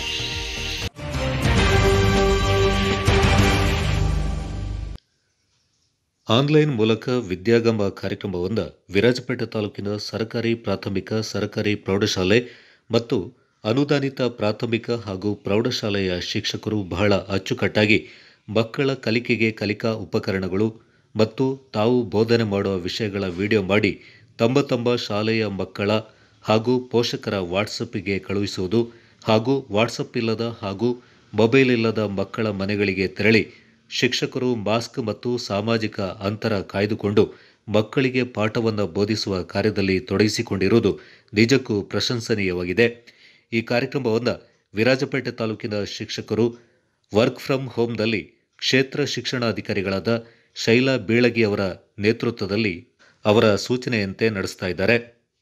ಆನ್ಲೈನ್ ಮೂಲಕ ವಿದ್ಯಾಗಮ ಕಾರ್ಯಕ್ರಮವನ್ನು ವಿರಾಜಪೇಟೆ ತಾಲೂಕಿನ ಸರ್ಕಾರಿ ಪ್ರಾಥಮಿಕ ಸರ್ಕಾರಿ ಪ್ರೌಢಶಾಲೆ ಮತ್ತು ಅನುದಾನಿತ ಪ್ರಾಥಮಿಕ ಹಾಗೂ ಪ್ರೌಢಶಾಲೆಯ ಶಿಕ್ಷಕರು ಬಹಳ ಅಚ್ಚುಕಟ್ಟಾಗಿ ಮಕ್ಕಳ ಕಲಿಕೆಗೆ ಕಲಿಕಾ ಉಪಕರಣಗಳು ಮತ್ತು ತಾವು ಬೋಧನೆ ಮಾಡುವ ವಿಷಯಗಳ ವಿಡಿಯೋ ಮಾಡಿ ತಮ್ಮ ಶಾಲೆಯ ಮಕ್ಕಳ ಹಾಗೂ ಪೋಷಕರ ವಾಟ್ಸಪ್ಗೆ ಕಳುಹಿಸುವುದು ಹಾಗೂ ವಾಟ್ಸಪ್ ಇಲ್ಲದ ಹಾಗೂ ಮೊಬೈಲ್ ಇಲ್ಲದ ಮಕ್ಕಳ ಮನೆಗಳಿಗೆ ತೆರಳಿ ಶಿಕ್ಷಕರು ಮಾಸ್ಕ್ ಮತ್ತು ಸಾಮಾಜಿಕ ಅಂತರ ಕಾಯ್ದುಕೊಂಡು ಮಕ್ಕಳಿಗೆ ಪಾಠವನ್ನು ಬೋಧಿಸುವ ಕಾರ್ಯದಲ್ಲಿ ತೊಡಗಿಸಿಕೊಂಡಿರುವುದು ನಿಜಕ್ಕೂ ಪ್ರಶಂಸನೀಯವಾಗಿದೆ. ಈ ಕಾರ್ಯಕ್ರಮವನ್ನು ವಿರಾಜಪೇಟೆ ತಾಲೂಕಿನ ಶಿಕ್ಷಕರು ವರ್ಕ್ ಫ್ರಮ್ ಹೋಮ್ನಲ್ಲಿ ಕ್ಷೇತ್ರ ಶಿಕ್ಷಣಾಧಿಕಾರಿಗಳಾದ ಶೈಲಾ ಬೀಳಗಿ ಅವರ ನೇತೃತ್ವದಲ್ಲಿ ಅವರ ಸೂಚನೆಯಂತೆ ನಡೆಸ್ತಾ ಇದ್ದಾರೆ.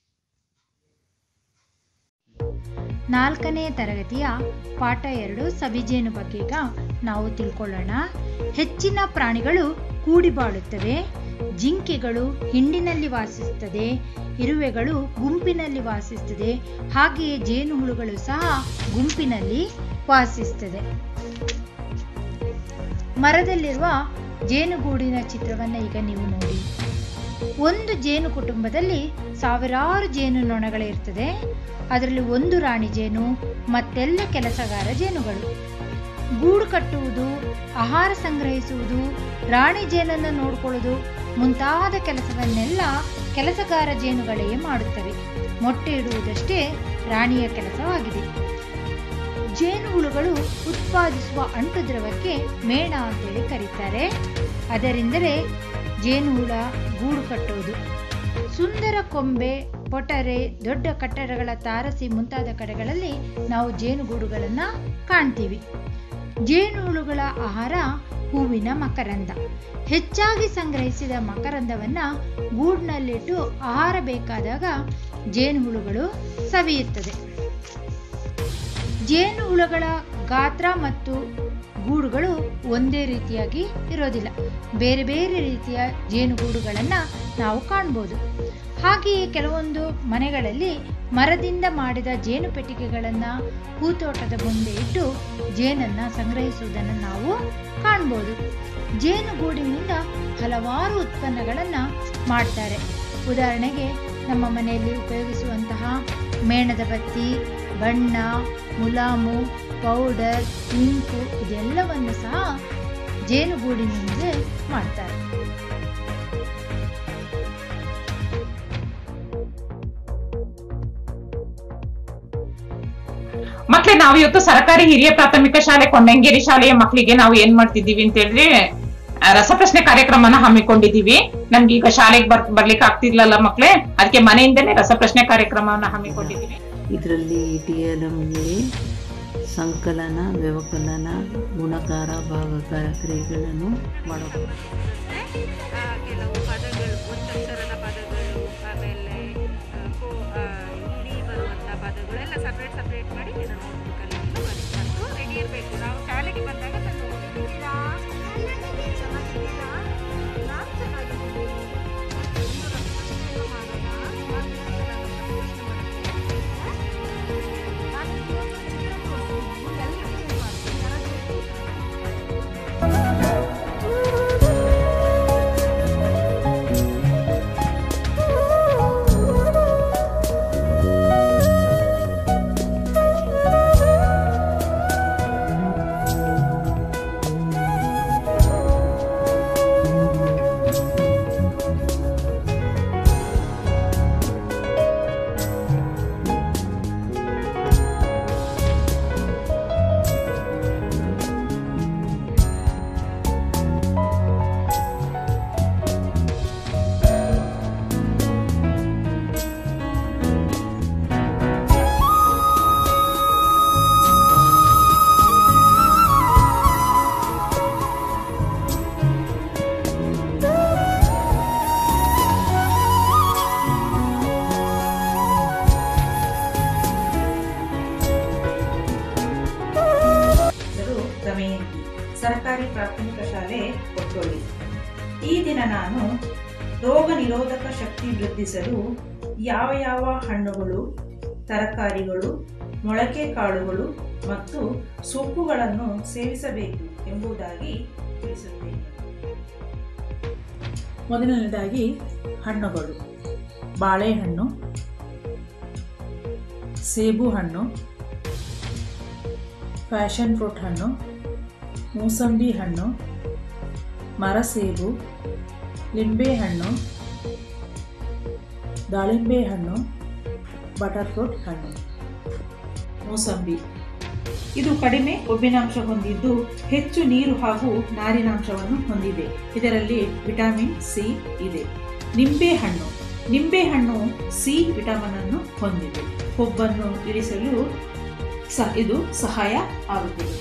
4ನೇ ತರಗತಿಯ ಪಾಠ 2 ಸವಿಜೇನು ಬಗ್ಗೆ ಈಗ ನಾವು ತಿಳ್ಕೊಳ್ಳೋಣ. ಹೆಚ್ಚಿನ ಪ್ರಾಣಿಗಳು ಕೂಡಿ ಬಾಳುತ್ತವೆ. ಜಿಂಕೆಗಳು ಹಿಂಡಿನಲ್ಲಿ ವಾಸಿಸುತ್ತದೆ, ಇರುವೆಗಳು ಗುಂಪಿನಲ್ಲಿ ವಾಸಿಸುತ್ತದೆ, ಹಾಗೆಯೇ ಜೇನುಹುಳುಗಳು ಸಹ ಗುಂಪಿನಲ್ಲಿ ವಾಸಿಸುತ್ತದೆ. ಮರದಲ್ಲಿರುವ ಜೇನುಗೂಡಿನ ಚಿತ್ರವನ್ನು ಈಗ ನೀವು ನೋಡಿ. ಒಂದು ಜೇನು ಕುಟುಂಬದಲ್ಲಿ ಸಾವಿರಾರು ಜೇನು ನೊಣಗಳಿರ್ತದೆ. ಅದರಲ್ಲಿ ಒಂದು ರಾಣಿ ಜೇನು, ಮತ್ತೆಲ್ಲ ಕೆಲಸಗಾರ ಜೇನುಗಳು. ಗೂಡು ಕಟ್ಟುವುದು, ಆಹಾರ ಸಂಗ್ರಹಿಸುವುದು, ರಾಣಿ ಜೇನನ್ನು ನೋಡಿಕೊಳ್ಳುವುದು ಮುಂತಾದ ಕೆಲಸವನ್ನೆಲ್ಲ ಕೆಲಸಗಾರ ಜೇನುಗಳೇ ಮಾಡುತ್ತವೆ. ಮೊಟ್ಟೆ ಇಡುವುದಷ್ಟೇ ರಾಣಿಯ ಕೆಲಸವಾಗಿದೆ. ಜೇನುಹುಳುಗಳು ಉತ್ಪಾದಿಸುವ ಅಂಟು ದ್ರವಕ್ಕೆ ಮೇಣ ಅಂತೇಳಿ ಕರೀತಾರೆ. ಅದರಿಂದಲೇ ಜೇನುಹುಳ ಗೂಡು ಕಟ್ಟುವುದು. ಸುಂದರ ಕೊಂಬೆ, ಪೊಟರೆ, ದೊಡ್ಡ ಕಟ್ಟಡಗಳ ತಾರಸಿ ಮುಂತಾದ ಕಡೆಗಳಲ್ಲಿ ನಾವು ಜೇನುಗೂಡುಗಳನ್ನು ಕಾಣ್ತೀವಿ. ಜೇನುಹುಳುಗಳ ಆಹಾರ ಹೂವಿನ ಮಕರಂದ. ಹೆಚ್ಚಾಗಿ ಸಂಗ್ರಹಿಸಿದ ಮಕರಂದವನ್ನು ಗೂಡಿನಲ್ಲಿಟ್ಟು ಆಹಾರ ಬೇಕಾದಾಗ ಜೇನುಹುಳುಗಳು ಸವಿಯುತ್ತದೆ. ಜೇನುಹುಳುಗಳ ಗಾತ್ರ ಮತ್ತು ಗೂಡುಗಳು ಒಂದೇ ರೀತಿಯಾಗಿ ಇರೋದಿಲ್ಲ. ಬೇರೆ ಬೇರೆ ರೀತಿಯ ಜೇನುಗೂಡುಗಳನ್ನು ನಾವು ಕಾಣ್ಬೋದು. ಹಾಗೆಯೇ ಕೆಲವೊಂದು ಮನೆಗಳಲ್ಲಿ ಮರದಿಂದ ಮಾಡಿದ ಜೇನು ಪೆಟ್ಟಿಗೆಗಳನ್ನು ಹೂತೋಟದ ಮುಂದೆ ಇಟ್ಟು ಜೇನನ್ನು ಸಂಗ್ರಹಿಸುವುದನ್ನು ನಾವು ಕಾಣ್ಬೋದು. ಜೇನುಗೂಡಿನಿಂದ ಹಲವಾರು ಉತ್ಪನ್ನಗಳನ್ನು ಮಾಡ್ತಾರೆ. ಉದಾಹರಣೆಗೆ ನಮ್ಮ ಮನೆಯಲ್ಲಿ ಉಪಯೋಗಿಸುವಂತಹ ಮೇಣದ ಬತ್ತಿ, ಬಣ್ಣ, ಮುಲಾಮು, ಪೌಡರ್, ಇಂಕು ಇದೆಲ್ಲವನ್ನು ಸಹ ಜೇನುಗೂಡಿನಿಂದ ಮಾಡ್ತಾರೆ. ಮಕ್ಳೇ, ನಾವು ಇವತ್ತು ಸರ್ಕಾರಿ ಹಿರಿಯ ಪ್ರಾಥಮಿಕ ಶಾಲೆ ಕೊಂಡಂಗೇರಿ ಶಾಲೆಯ ಮಕ್ಕಳಿಗೆ ನಾವು ಏನ್ ಮಾಡ್ತಿದ್ದೀವಿ ಅಂತ ಹೇಳಿದ್ರೆ ರಸಪ್ರಶ್ನೆ ಕಾರ್ಯಕ್ರಮನ ಹಮ್ಮಿಕೊಂಡಿದ್ದೀವಿ. ನಮ್ಗೆ ಈಗ ಶಾಲೆಗೆ ಬರ್ಲಿಕ್ಕೆ ಆಗ್ತಿರ್ಲಲ್ಲ ಮಕ್ಳೇ, ಅದಕ್ಕೆ ಮನೆಯಿಂದಲೇ ರಸಪ್ರಶ್ನೆ ಕಾರ್ಯಕ್ರಮವನ್ನ ಹಮ್ಮಿಕೊಂಡಿದ್ದೀವಿ. ಇದರಲ್ಲಿ DLM ಸಂಕಲನ, ವ್ಯವಕಲನ, ಗುಣಕಾರ, ಭಾಗಕಾರ ಕ್ರಿಯೆಗಳನ್ನು ಮಾಡಬಹುದು. ಕೆಲವು ಪದಗಳು, ಒತ್ತಕ್ಷರದ ಪದಗಳು, ಆಮೇಲೆ ಇಡೀ ಬರುವಂಥ ಪದಗಳೆಲ್ಲ ಸಪ್ರೇಟ್ ಮಾಡಿ ಇದನ್ನು ನೋಟ್ಬುಕ್ಕಲ್ಲಿ ಬರೀಬೇಕು. ರೆಡಿ ಇರಬೇಕು. ನಾವು ಶಾಲೆಗೆ ಬಂದಾಗ ತಂದು ಹೋಗಿದ್ದೀರಾ? ಚೆನ್ನಾಗಿದ್ದೀರಾ? ನಾವು ಚೆನ್ನಾಗಿದ್ದೀವಿ. ಸರ್ಕಾರಿ ಪ್ರಾಥಮಿಕ ಶಾಲೆ ಕೊಟ್ಟೋಳಿ. ಈ ದಿನ ನಾನು ರೋಗ ನಿರೋಧಕ ಶಕ್ತಿ ವೃದ್ಧಿಸಲು ಯಾವ ಯಾವ ಹಣ್ಣುಗಳು, ತರಕಾರಿಗಳು, ಮೊಳಕೆ ಕಾಳುಗಳು ಮತ್ತು ಸೊಪ್ಪುಗಳನ್ನು ಸೇವಿಸಬೇಕು ಎಂಬುದಾಗಿ ತಿಳಿಸುತ್ತೇನೆ. ಮೊದಲನೇದಾಗಿ ಹಣ್ಣುಗಳು: ಬಾಳೆಹಣ್ಣು, ಸೇಬು ಹಣ್ಣು, ಪ್ಯಾಷನ್ ಫ್ರೂಟ್ ಹಣ್ಣು, ಮೂಸಂಬಿ ಹಣ್ಣು, ಮರಸೇಬು, ಲಿಂಬೆಹಣ್ಣು, ದಾಳಿಂಬೆ ಹಣ್ಣು, ಬಟರ್ ಫ್ರೂಟ್ ಹಣ್ಣು. ಮೂಸಂಬಿ ಇದು ಕಡಿಮೆ ಕೊಬ್ಬಿನಾಂಶ ಹೊಂದಿದ್ದು ಹೆಚ್ಚು ನೀರು ಹಾಗೂ ನಾರಿನಾಂಶವನ್ನು ಹೊಂದಿದೆ. ಇದರಲ್ಲಿ ವಿಟಮಿನ್ ಸಿ ಇದೆ. ನಿಂಬೆಹಣ್ಣು ಸಿ ವಿಟಮಿನ್ ಅನ್ನು ಹೊಂದಿದೆ. ಕೊಬ್ಬನ್ನು ಇಳಿಸಲು ಇದು ಸಹಾಯ ಆಗುತ್ತದೆ.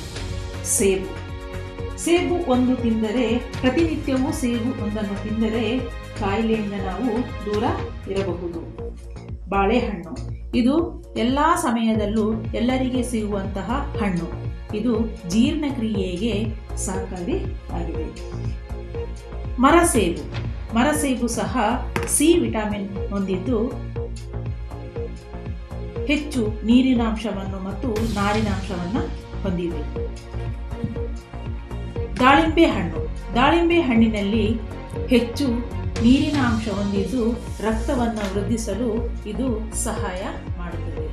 ಸೇಬು ಒಂದು ತಿಂದರೆ, ಪ್ರತಿನಿತ್ಯವೂ ಸೇಬು ಒಂದನ್ನು ತಿಂದರೆ ಕಾಯಿಲೆಯಿಂದ ನಾವು ದೂರ ಇರಬಹುದು. ಬಾಳೆಹಣ್ಣು ಇದು ಎಲ್ಲ ಸಮಯದಲ್ಲೂ ಎಲ್ಲರಿಗೆ ಸಿಗುವಂತಹ ಹಣ್ಣು. ಇದು ಜೀರ್ಣಕ್ರಿಯೆಗೆ ಸಹಕಾರಿ ಆಗಿದೆ. ಮರಸೇಬು ಸಹ ಸಿ ವಿಟಮಿನ್ ಹೊಂದಿದ್ದು ಹೆಚ್ಚು ನೀರಿನಾಂಶವನ್ನು ಮತ್ತು ನಾರಿನಾಂಶವನ್ನು ಹೊಂದಿದೆ. ದಾಳಿಂಬೆ ಹಣ್ಣಿನಲ್ಲಿ ಹೆಚ್ಚು ನೀರಿನ ಅಂಶ ಹೊಂದಿದ್ದು ರಕ್ತವನ್ನು ವೃದ್ಧಿಸಲು ಇದು ಸಹಾಯ ಮಾಡುತ್ತದೆ.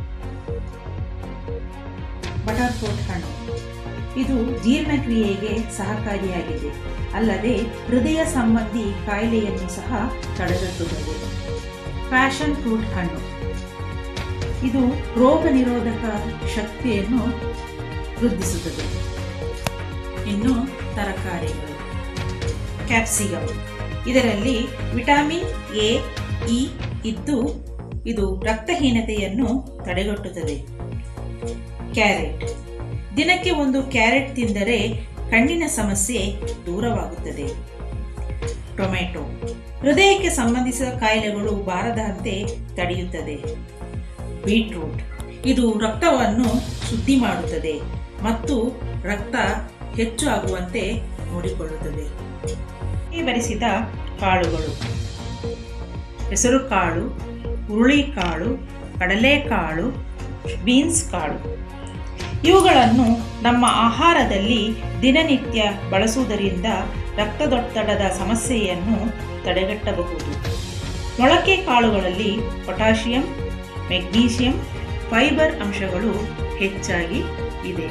ಬಟರ್ ಫ್ರೂಟ್ ಹಣ್ಣು ಇದು ಜೀರ್ಣಕ್ರಿಯೆಗೆ ಸಹಕಾರಿಯಾಗಿದೆ, ಅಲ್ಲದೆ ಹೃದಯ ಸಂಬಂಧಿ ಕಾಯಿಲೆಯನ್ನು ಸಹ ತಡೆಗಟ್ಟುತ್ತದೆ. ಪ್ಯಾಷನ್ ಫ್ರೂಟ್ ಹಣ್ಣು ಇದು ರೋಗ ನಿರೋಧಕ ಶಕ್ತಿಯನ್ನು ವೃದ್ಧಿಸುತ್ತದೆ. ಇನ್ನು ತರಕಾರಿಗಳು: ಕ್ಯಾಪ್ಸಿಕಮ್ ಇದರಲ್ಲಿ ವಿಟಮಿನ್ ಎ, ಇ ಇದ್ದು ಇದು ರಕ್ತಹೀನತೆಯನ್ನು ತಡೆಗಟ್ಟುತ್ತದೆ. ಕ್ಯಾರೆಟ್ ದಿನಕ್ಕೆ ಒಂದು ಕ್ಯಾರೆಟ್ ತಿಂದರೆ ಕಣ್ಣಿನ ಸಮಸ್ಯೆ ದೂರವಾಗುತ್ತದೆ. ಟೊಮೆಟೊ ಹೃದಯಕ್ಕೆ ಸಂಬಂಧಿಸಿದ ಕಾಯಿಲೆಗಳು ಬಾರದಂತೆ ತಡೆಯುತ್ತದೆ. ಬೀಟ್ರೂಟ್ ಇದು ರಕ್ತವನ್ನು ಶುದ್ಧಿ ಮಾಡುತ್ತದೆ ಮತ್ತು ರಕ್ತ ಹೆಚ್ಚು ಆಗುವಂತೆ ನೋಡಿಕೊಳ್ಳುತ್ತದೆ. ಈ ಬರಿಸಿದ ಕಾಳುಗಳು: ಹೆಸರು ಕಾಳು, ಹುರುಳಿಕಾಳು, ಕಡಲೆಕಾಳು, ಬೀನ್ಸ್ ಕಾಳು. ಇವುಗಳನ್ನು ನಮ್ಮ ಆಹಾರದಲ್ಲಿ ದಿನನಿತ್ಯ ಬಳಸುವುದರಿಂದ ರಕ್ತದೊತ್ತಡದ ಸಮಸ್ಯೆಯನ್ನು ತಡೆಗಟ್ಟಬಹುದು. ಮೊಳಕೆ ಕಾಳುಗಳಲ್ಲಿ ಪೊಟ್ಯಾಷಿಯಂ, ಮೆಗ್ನೀಷಿಯಂ, ಫೈಬರ್ ಅಂಶಗಳು ಹೆಚ್ಚಾಗಿ ಇದೆ.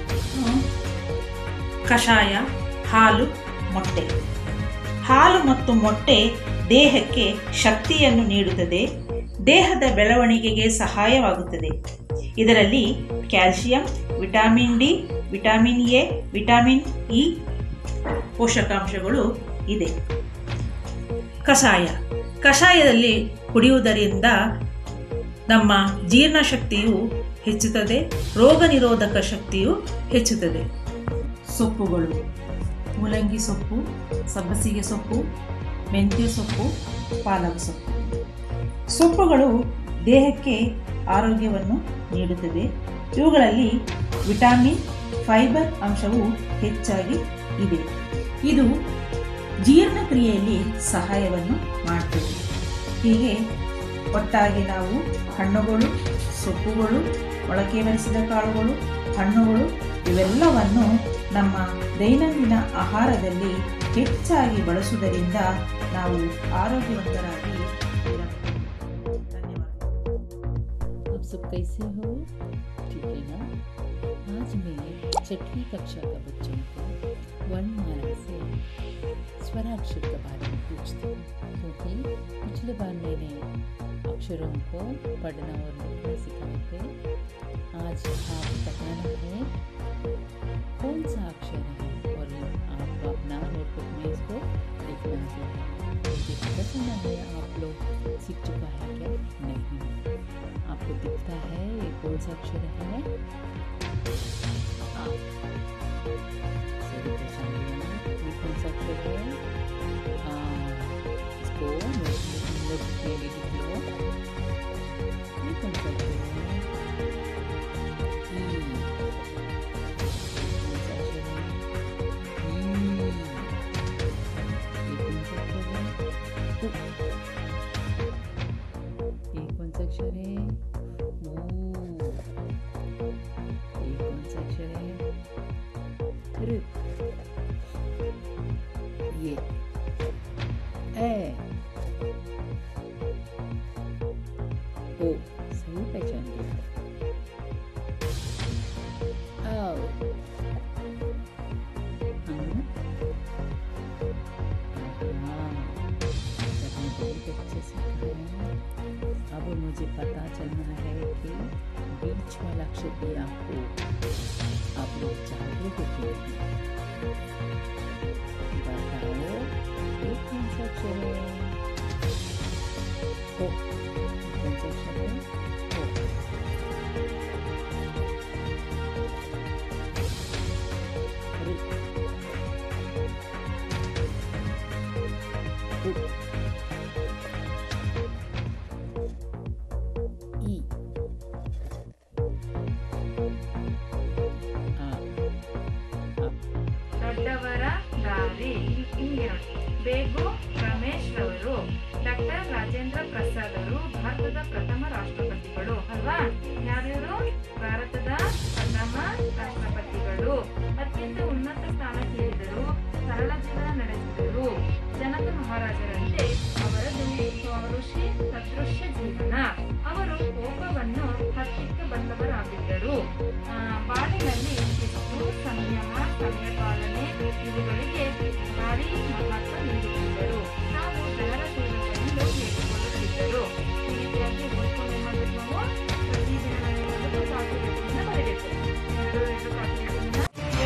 ಕಷಾಯ, ಹಾಲು, ಮೊಟ್ಟೆ. ಹಾಲು ಮತ್ತು ಮೊಟ್ಟೆ ದೇಹಕ್ಕೆ ಶಕ್ತಿಯನ್ನು ನೀಡುತ್ತದೆ, ದೇಹದ ಬೆಳವಣಿಗೆಗೆ ಸಹಾಯವಾಗುತ್ತದೆ. ಇದರಲ್ಲಿ calcium, vitamin D, vitamin A, vitamin E ಪೋಷಕಾಂಶಗಳು ಇದೆ. ಕಷಾಯದಲ್ಲಿ ಕುಡಿಯುವುದರಿಂದ ನಮ್ಮ ಜೀರ್ಣಶಕ್ತಿಯು ಹೆಚ್ಚುತ್ತದೆ, ರೋಗ ನಿರೋಧಕ ಶಕ್ತಿಯು ಹೆಚ್ಚುತ್ತದೆ. ಸೊಪ್ಪುಗಳು: ಮೂಲಂಗಿ ಸೊಪ್ಪು, ಸಬ್ಬಸಿಗೆ ಸೊಪ್ಪು, ಮೆಂತ್ಯ ಸೊಪ್ಪು, ಪಾಲಕ್ ಸೊಪ್ಪು. ಸೊಪ್ಪುಗಳು ದೇಹಕ್ಕೆ ಆರೋಗ್ಯವನ್ನು ನೀಡುತ್ತದೆ. ಇವುಗಳಲ್ಲಿ ವಿಟಮಿನ್, ಫೈಬರ್ ಅಂಶವು ಹೆಚ್ಚಾಗಿ ಇದೆ. ಇದು ಜೀರ್ಣಕ್ರಿಯೆಯಲ್ಲಿ ಸಹಾಯವನ್ನು ಮಾಡುತ್ತದೆ. ಹೀಗೆ ಒಟ್ಟಾಗಿ ನಾವು ಹಣ್ಣುಗಳು, ಸೊಪ್ಪುಗಳು, ಮೊಳಕೆ ಬರಿಸಿದ ಕಾಳುಗಳು, ಹಣ್ಣುಗಳು ಇವೆಲ್ಲವನ್ನು ನಮ್ಮ ದೈನಂದಿನ ಆಹಾರದಲ್ಲಿ ಹೆಚ್ಚಾಗಿ ಬಳಸುವುದರಿಂದ ನಾವು ಆರೋಗ್ಯವಂತರಾಗಿ ಇರಬಹುದು. आप सब कैसे हो? ठीक है ना? आज मैं 6वीं कक्षा का बच्चों को वर्णमाला से स्वराक्षर के बारे में पूछती हूँ, क्योंकि पिछले बार मैंने अक्षरों को पढ़ना और लिखना सिखाए थे। आज आप बताना है कौन सा अक्षर है और आपको अपना नोटबुक में इसको लिखना है। मुझे पता है आप लोग सीख चुका है क्या? नहीं, आपको दिखता है ये कौन सा अक्षर है? सही पहचानिए ये कौन सा अक्षर है? इसको नोटबुक में भी लिख लो। ये कौन सा अक्षर है? ओ सही पहचान लिया। अब मुझे पता चलना है कि बीच वाला अक्षर भी आपको आप लोग जानते हो कि बताओ ये कौन सा अक्षर है? ओ कौन सा अक्षर है? ದೊಡ್ಡವರ ದಾರಿ ಹಿಂಗೆ ನೋಡಿ. ಬೇಗು ರಮೇಶ್ ರವರು, ಡಾಕ್ಟರ್ ರಾಜೇಂದ್ರ ಪ್ರಸಾದ್ ಅವರು ಭಾರತದ ಪ್ರಥಮ ರಾಷ್ಟ್ರಪತಿಗಳು ಅಲ್ವಾ? ಯಾರ್ಯಾರು? ಭಾರತದ ಪ್ರಥಮ ರಾಷ್ಟ್ರಪತಿಗಳು. ಅತ್ಯಂತ ಉನ್ನತ ಸ್ಥಾನಕ್ಕೇರಿದರು, ಸರಳ ಜೀವನ ನಡೆಸಿದರು. ಜನಕ ಮಹಾರಾಜರಂತೆ ಅವರದು ಋಷಿ ಸದೃಶ್ಯ ಜೀವನ. ಅವರು ಕೋಪವನ್ನು ಹತ್ತಿಕ್ಕೆ ಬಂದವರಾಗಿದ್ದರು. ಬಾಳಿನಲ್ಲಿ ಶಿಸ್ತು, ಸಂಯಮ, ಸಮಯಪಾಲನೆ ಇವುಗಳಿಗೆ ಭಾರಿ ಮಹತ್ವ ನೀಡುತ್ತಿದ್ದರು. ನಾವು ಜನರ ಸೇವಕರೆಂದು ಹೇಳಿಕೊಳ್ಳುತ್ತಿದ್ದರು. ಈ ರೀತಿಯಾಗಿ ಓದ್ಕೊಂಡು ಏನ್ ಮಾಡ್ಬೇಕು ನಾವು? ಪ್ರತಿದಿನ ಕಾಪಿಯನ್ನು ಬರೀಬೇಕು. ಎರಡು ಕಾಪಿಯನ್ನು.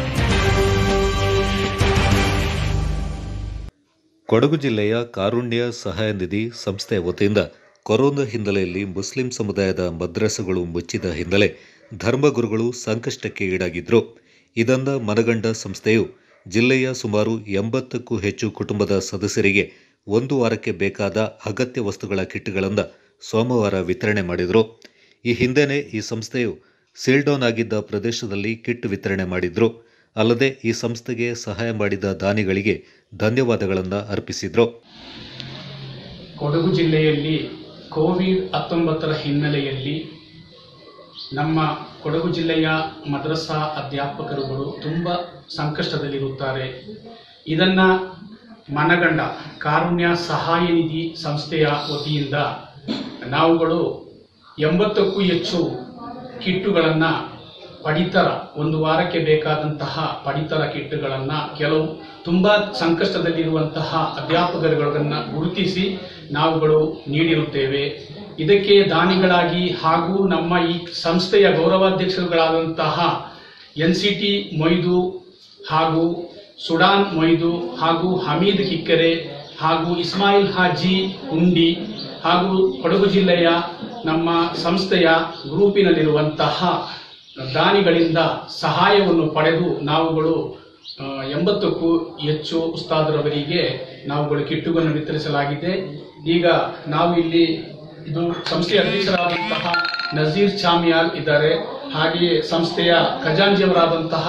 ಕೊಡಗು ಜಿಲ್ಲೆಯ ಕಾರುಣ್ಯ ಸಹಾಯ ನಿಧಿ ಸಂಸ್ಥೆ ವತಿಯಿಂದ ಕೊರೋನಾ ಹಿನ್ನೆಲೆಯಲ್ಲಿ ಮುಸ್ಲಿಂ ಸಮುದಾಯದ ಮದ್ರಸಗಳು ಮುಚ್ಚಿದ ಹಿನ್ನೆಲೆ ಧರ್ಮಗುರುಗಳು ಸಂಕಷ್ಟಕ್ಕೆ ಈಡಾಗಿದ್ದರು. ಇದನ್ನು ಮನಗಂಡ ಸಂಸ್ಥೆಯು ಜಿಲ್ಲೆಯ ಸುಮಾರು 80ಕ್ಕೂ ಹೆಚ್ಚು ಕುಟುಂಬದ ಸದಸ್ಯರಿಗೆ ಒಂದು ವಾರಕ್ಕೆ ಬೇಕಾದ ಅಗತ್ಯ ವಸ್ತುಗಳ ಕಿಟ್ಗಳನ್ನು ಸೋಮವಾರ ವಿತರಣೆ ಮಾಡಿದರು. ಈ ಹಿಂದೆಯೇ ಈ ಸಂಸ್ಥೆಯು ಸೀಲ್ಡೌನ್ ಆಗಿದ್ದ ಪ್ರದೇಶದಲ್ಲಿ ಕಿಟ್ ವಿತರಣೆ ಮಾಡಿದ್ರು. ಅಲ್ಲದೆ ಈ ಸಂಸ್ಥೆಗೆ ಸಹಾಯ ಮಾಡಿದ ದಾನಿಗಳಿಗೆ ಧನ್ಯವಾದಗಳನ್ನು ಅರ್ಪಿಸಿದರು. ಕೊಡಗು ಜಿಲ್ಲೆಯಲ್ಲಿ ಕೋವಿಡ್-19 ಹಿನ್ನೆಲೆಯಲ್ಲಿ ನಮ್ಮ ಕೊಡಗು ಜಿಲ್ಲೆಯ ಮದ್ರಸಾ ಅಧ್ಯಾಪಕರುಗಳು ತುಂಬ ಸಂಕಷ್ಟದಲ್ಲಿರುತ್ತಾರೆ. ಇದನ್ನು ಮನಗಂಡ ಕಾರುಣ್ಯ ಸಹಾಯ ನಿಧಿ ಸಂಸ್ಥೆಯ ವತಿಯಿಂದ ನಾವುಗಳು 80ಕ್ಕೂ ಹೆಚ್ಚು ಕಿಟ್ಟುಗಳನ್ನು ಪಡಿತರ ಒಂದು ವಾರಕ್ಕೆ ಬೇಕಾದಂತಹ ಪಡಿತರ ಕಿಟ್ಗಳನ್ನು ಕೆಲವು ತುಂಬ ಸಂಕಷ್ಟದಲ್ಲಿರುವಂತಹ ಅಧ್ಯಾಪಕರುಗಳನ್ನು ಗುರುತಿಸಿ ನಾವುಗಳು ನೀಡಿರುತ್ತೇವೆ. ಇದಕ್ಕೆ ದಾನಿಗಳಾಗಿ ಹಾಗೂ ನಮ್ಮ ಈ ಸಂಸ್ಥೆಯ ಗೌರವಾಧ್ಯಕ್ಷರುಗಳಾದಂತಹ NCT ಮೊಯ್ದು ಹಾಗೂ ಸುಡಾನ್ ಮೊಯ್ದು ಹಾಗೂ ಹಮೀದ್ ಕಿಕ್ಕರೆ ಹಾಗೂ ಇಸ್ಮಾಯಿಲ್ ಹಾಜಿ ಉಂಡಿ ಹಾಗೂ ಕೊಡಗು ಜಿಲ್ಲೆಯ ನಮ್ಮ ಸಂಸ್ಥೆಯ ಗ್ರೂಪಿನಲ್ಲಿರುವಂತಹ ದಾನಿಗಳಿಂದ ಸಹಾಯವನ್ನು ಪಡೆದು ನಾವುಗಳು 80ಕ್ಕೂ ಹೆಚ್ಚು ಉಸ್ತಾದರವರಿಗೆ ನಾವುಗಳು ಕಿಟ್ಟುಗಳನ್ನು ವಿತರಿಸಲಾಗಿದೆ. ಈಗ ನಾವು ಇಲ್ಲಿ ಇದು ಸಂಸ್ಥೆಯ ಅಧ್ಯಕ್ಷರಾದಂತಹ ನಜೀರ್ ಚಾಮಿಯಾಲ್ ಇದ್ದಾರೆ. ಹಾಗೆಯೇ ಸಂಸ್ಥೆಯ ಖಜಾಂಜಿಯವರಾದಂತಹ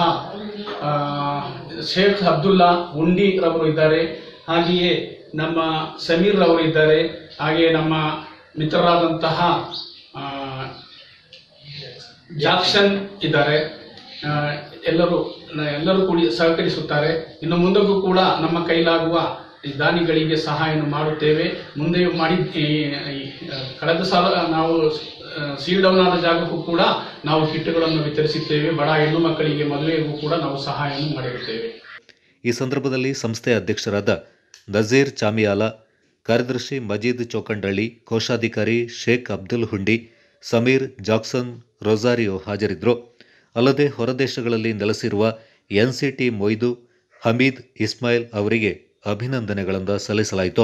ಶೇಖ್ ಅಬ್ದುಲ್ಲಾ ಉಂಡಿ ರವರು ಇದ್ದಾರೆ. ಹಾಗೆಯೇ ನಮ್ಮ ಸಮೀರ್ ರವರು ಇದ್ದಾರೆ. ಹಾಗೆಯೇ ನಮ್ಮ ಮಿತ್ರರಾದಂತಹ ಜಾಕ್ಷನ್ ಇದ್ದಾರೆ. ಎಲ್ಲರೂ ಕೂಡಿ ಸಹಕರಿಸುತ್ತಾರೆ. ಇನ್ನು ಮುಂದಕ್ಕೂ ಕೂಡ ನಮ್ಮ ಕೈಲಾಗುವ ದಾನಿಗಳಿಗೆ ಸಹಾಯವನ್ನು ಮಾಡುತ್ತೇವೆ. ಮುಂದೆ ಮಾಡಿ ಕಳೆದ ಸಾಲ ನಾವು ಸೀಲ್ ಡೌನ್ ಆದ ಜಾಗಕ್ಕೂ ಕೂಡ ನಾವು ಕಿಟ್ಗಳನ್ನು ವಿತರಿಸುತ್ತೇವೆ. ಬಡ ಹೆಣ್ಣು ಮಕ್ಕಳಿಗೆ ಮದುವೆಗೂ ಕೂಡ ನಾವು ಸಹಾಯವನ್ನು ಮಾಡಿರುತ್ತೇವೆ. ಈ ಸಂದರ್ಭದಲ್ಲಿ ಸಂಸ್ಥೆಯ ಅಧ್ಯಕ್ಷರಾದ ನಜೀರ್ ಚಾಮಿಯಾಲ, ಕಾರ್ಯದರ್ಶಿ ಮಜೀದ್ ಚೌಕಂಡಳ್ಳಿ, ಕೋಶಾಧಿಕಾರಿ ಶೇಖ್ ಅಬ್ದುಲ್ ಹುಂಡಿ, ಸಮೀರ್, ಜಾಕ್ಸನ್, ರೊಜಾರಿಯೋ ಹಾಜರಿದ್ದರು. ಅಲ್ಲದೆ ಹೊರದೇಶಗಳಲ್ಲಿ ನೆಲೆಸಿರುವ ಎನ್ಸಿಟಿ ಮೊಯ್ದು, ಹಮೀದ್, ಇಸ್ಮಾಯಿಲ್ ಅವರಿಗೆ ಅಭಿನಂದನೆಗಳನ್ನು ಸಲ್ಲಿಸಲಾಯಿತು.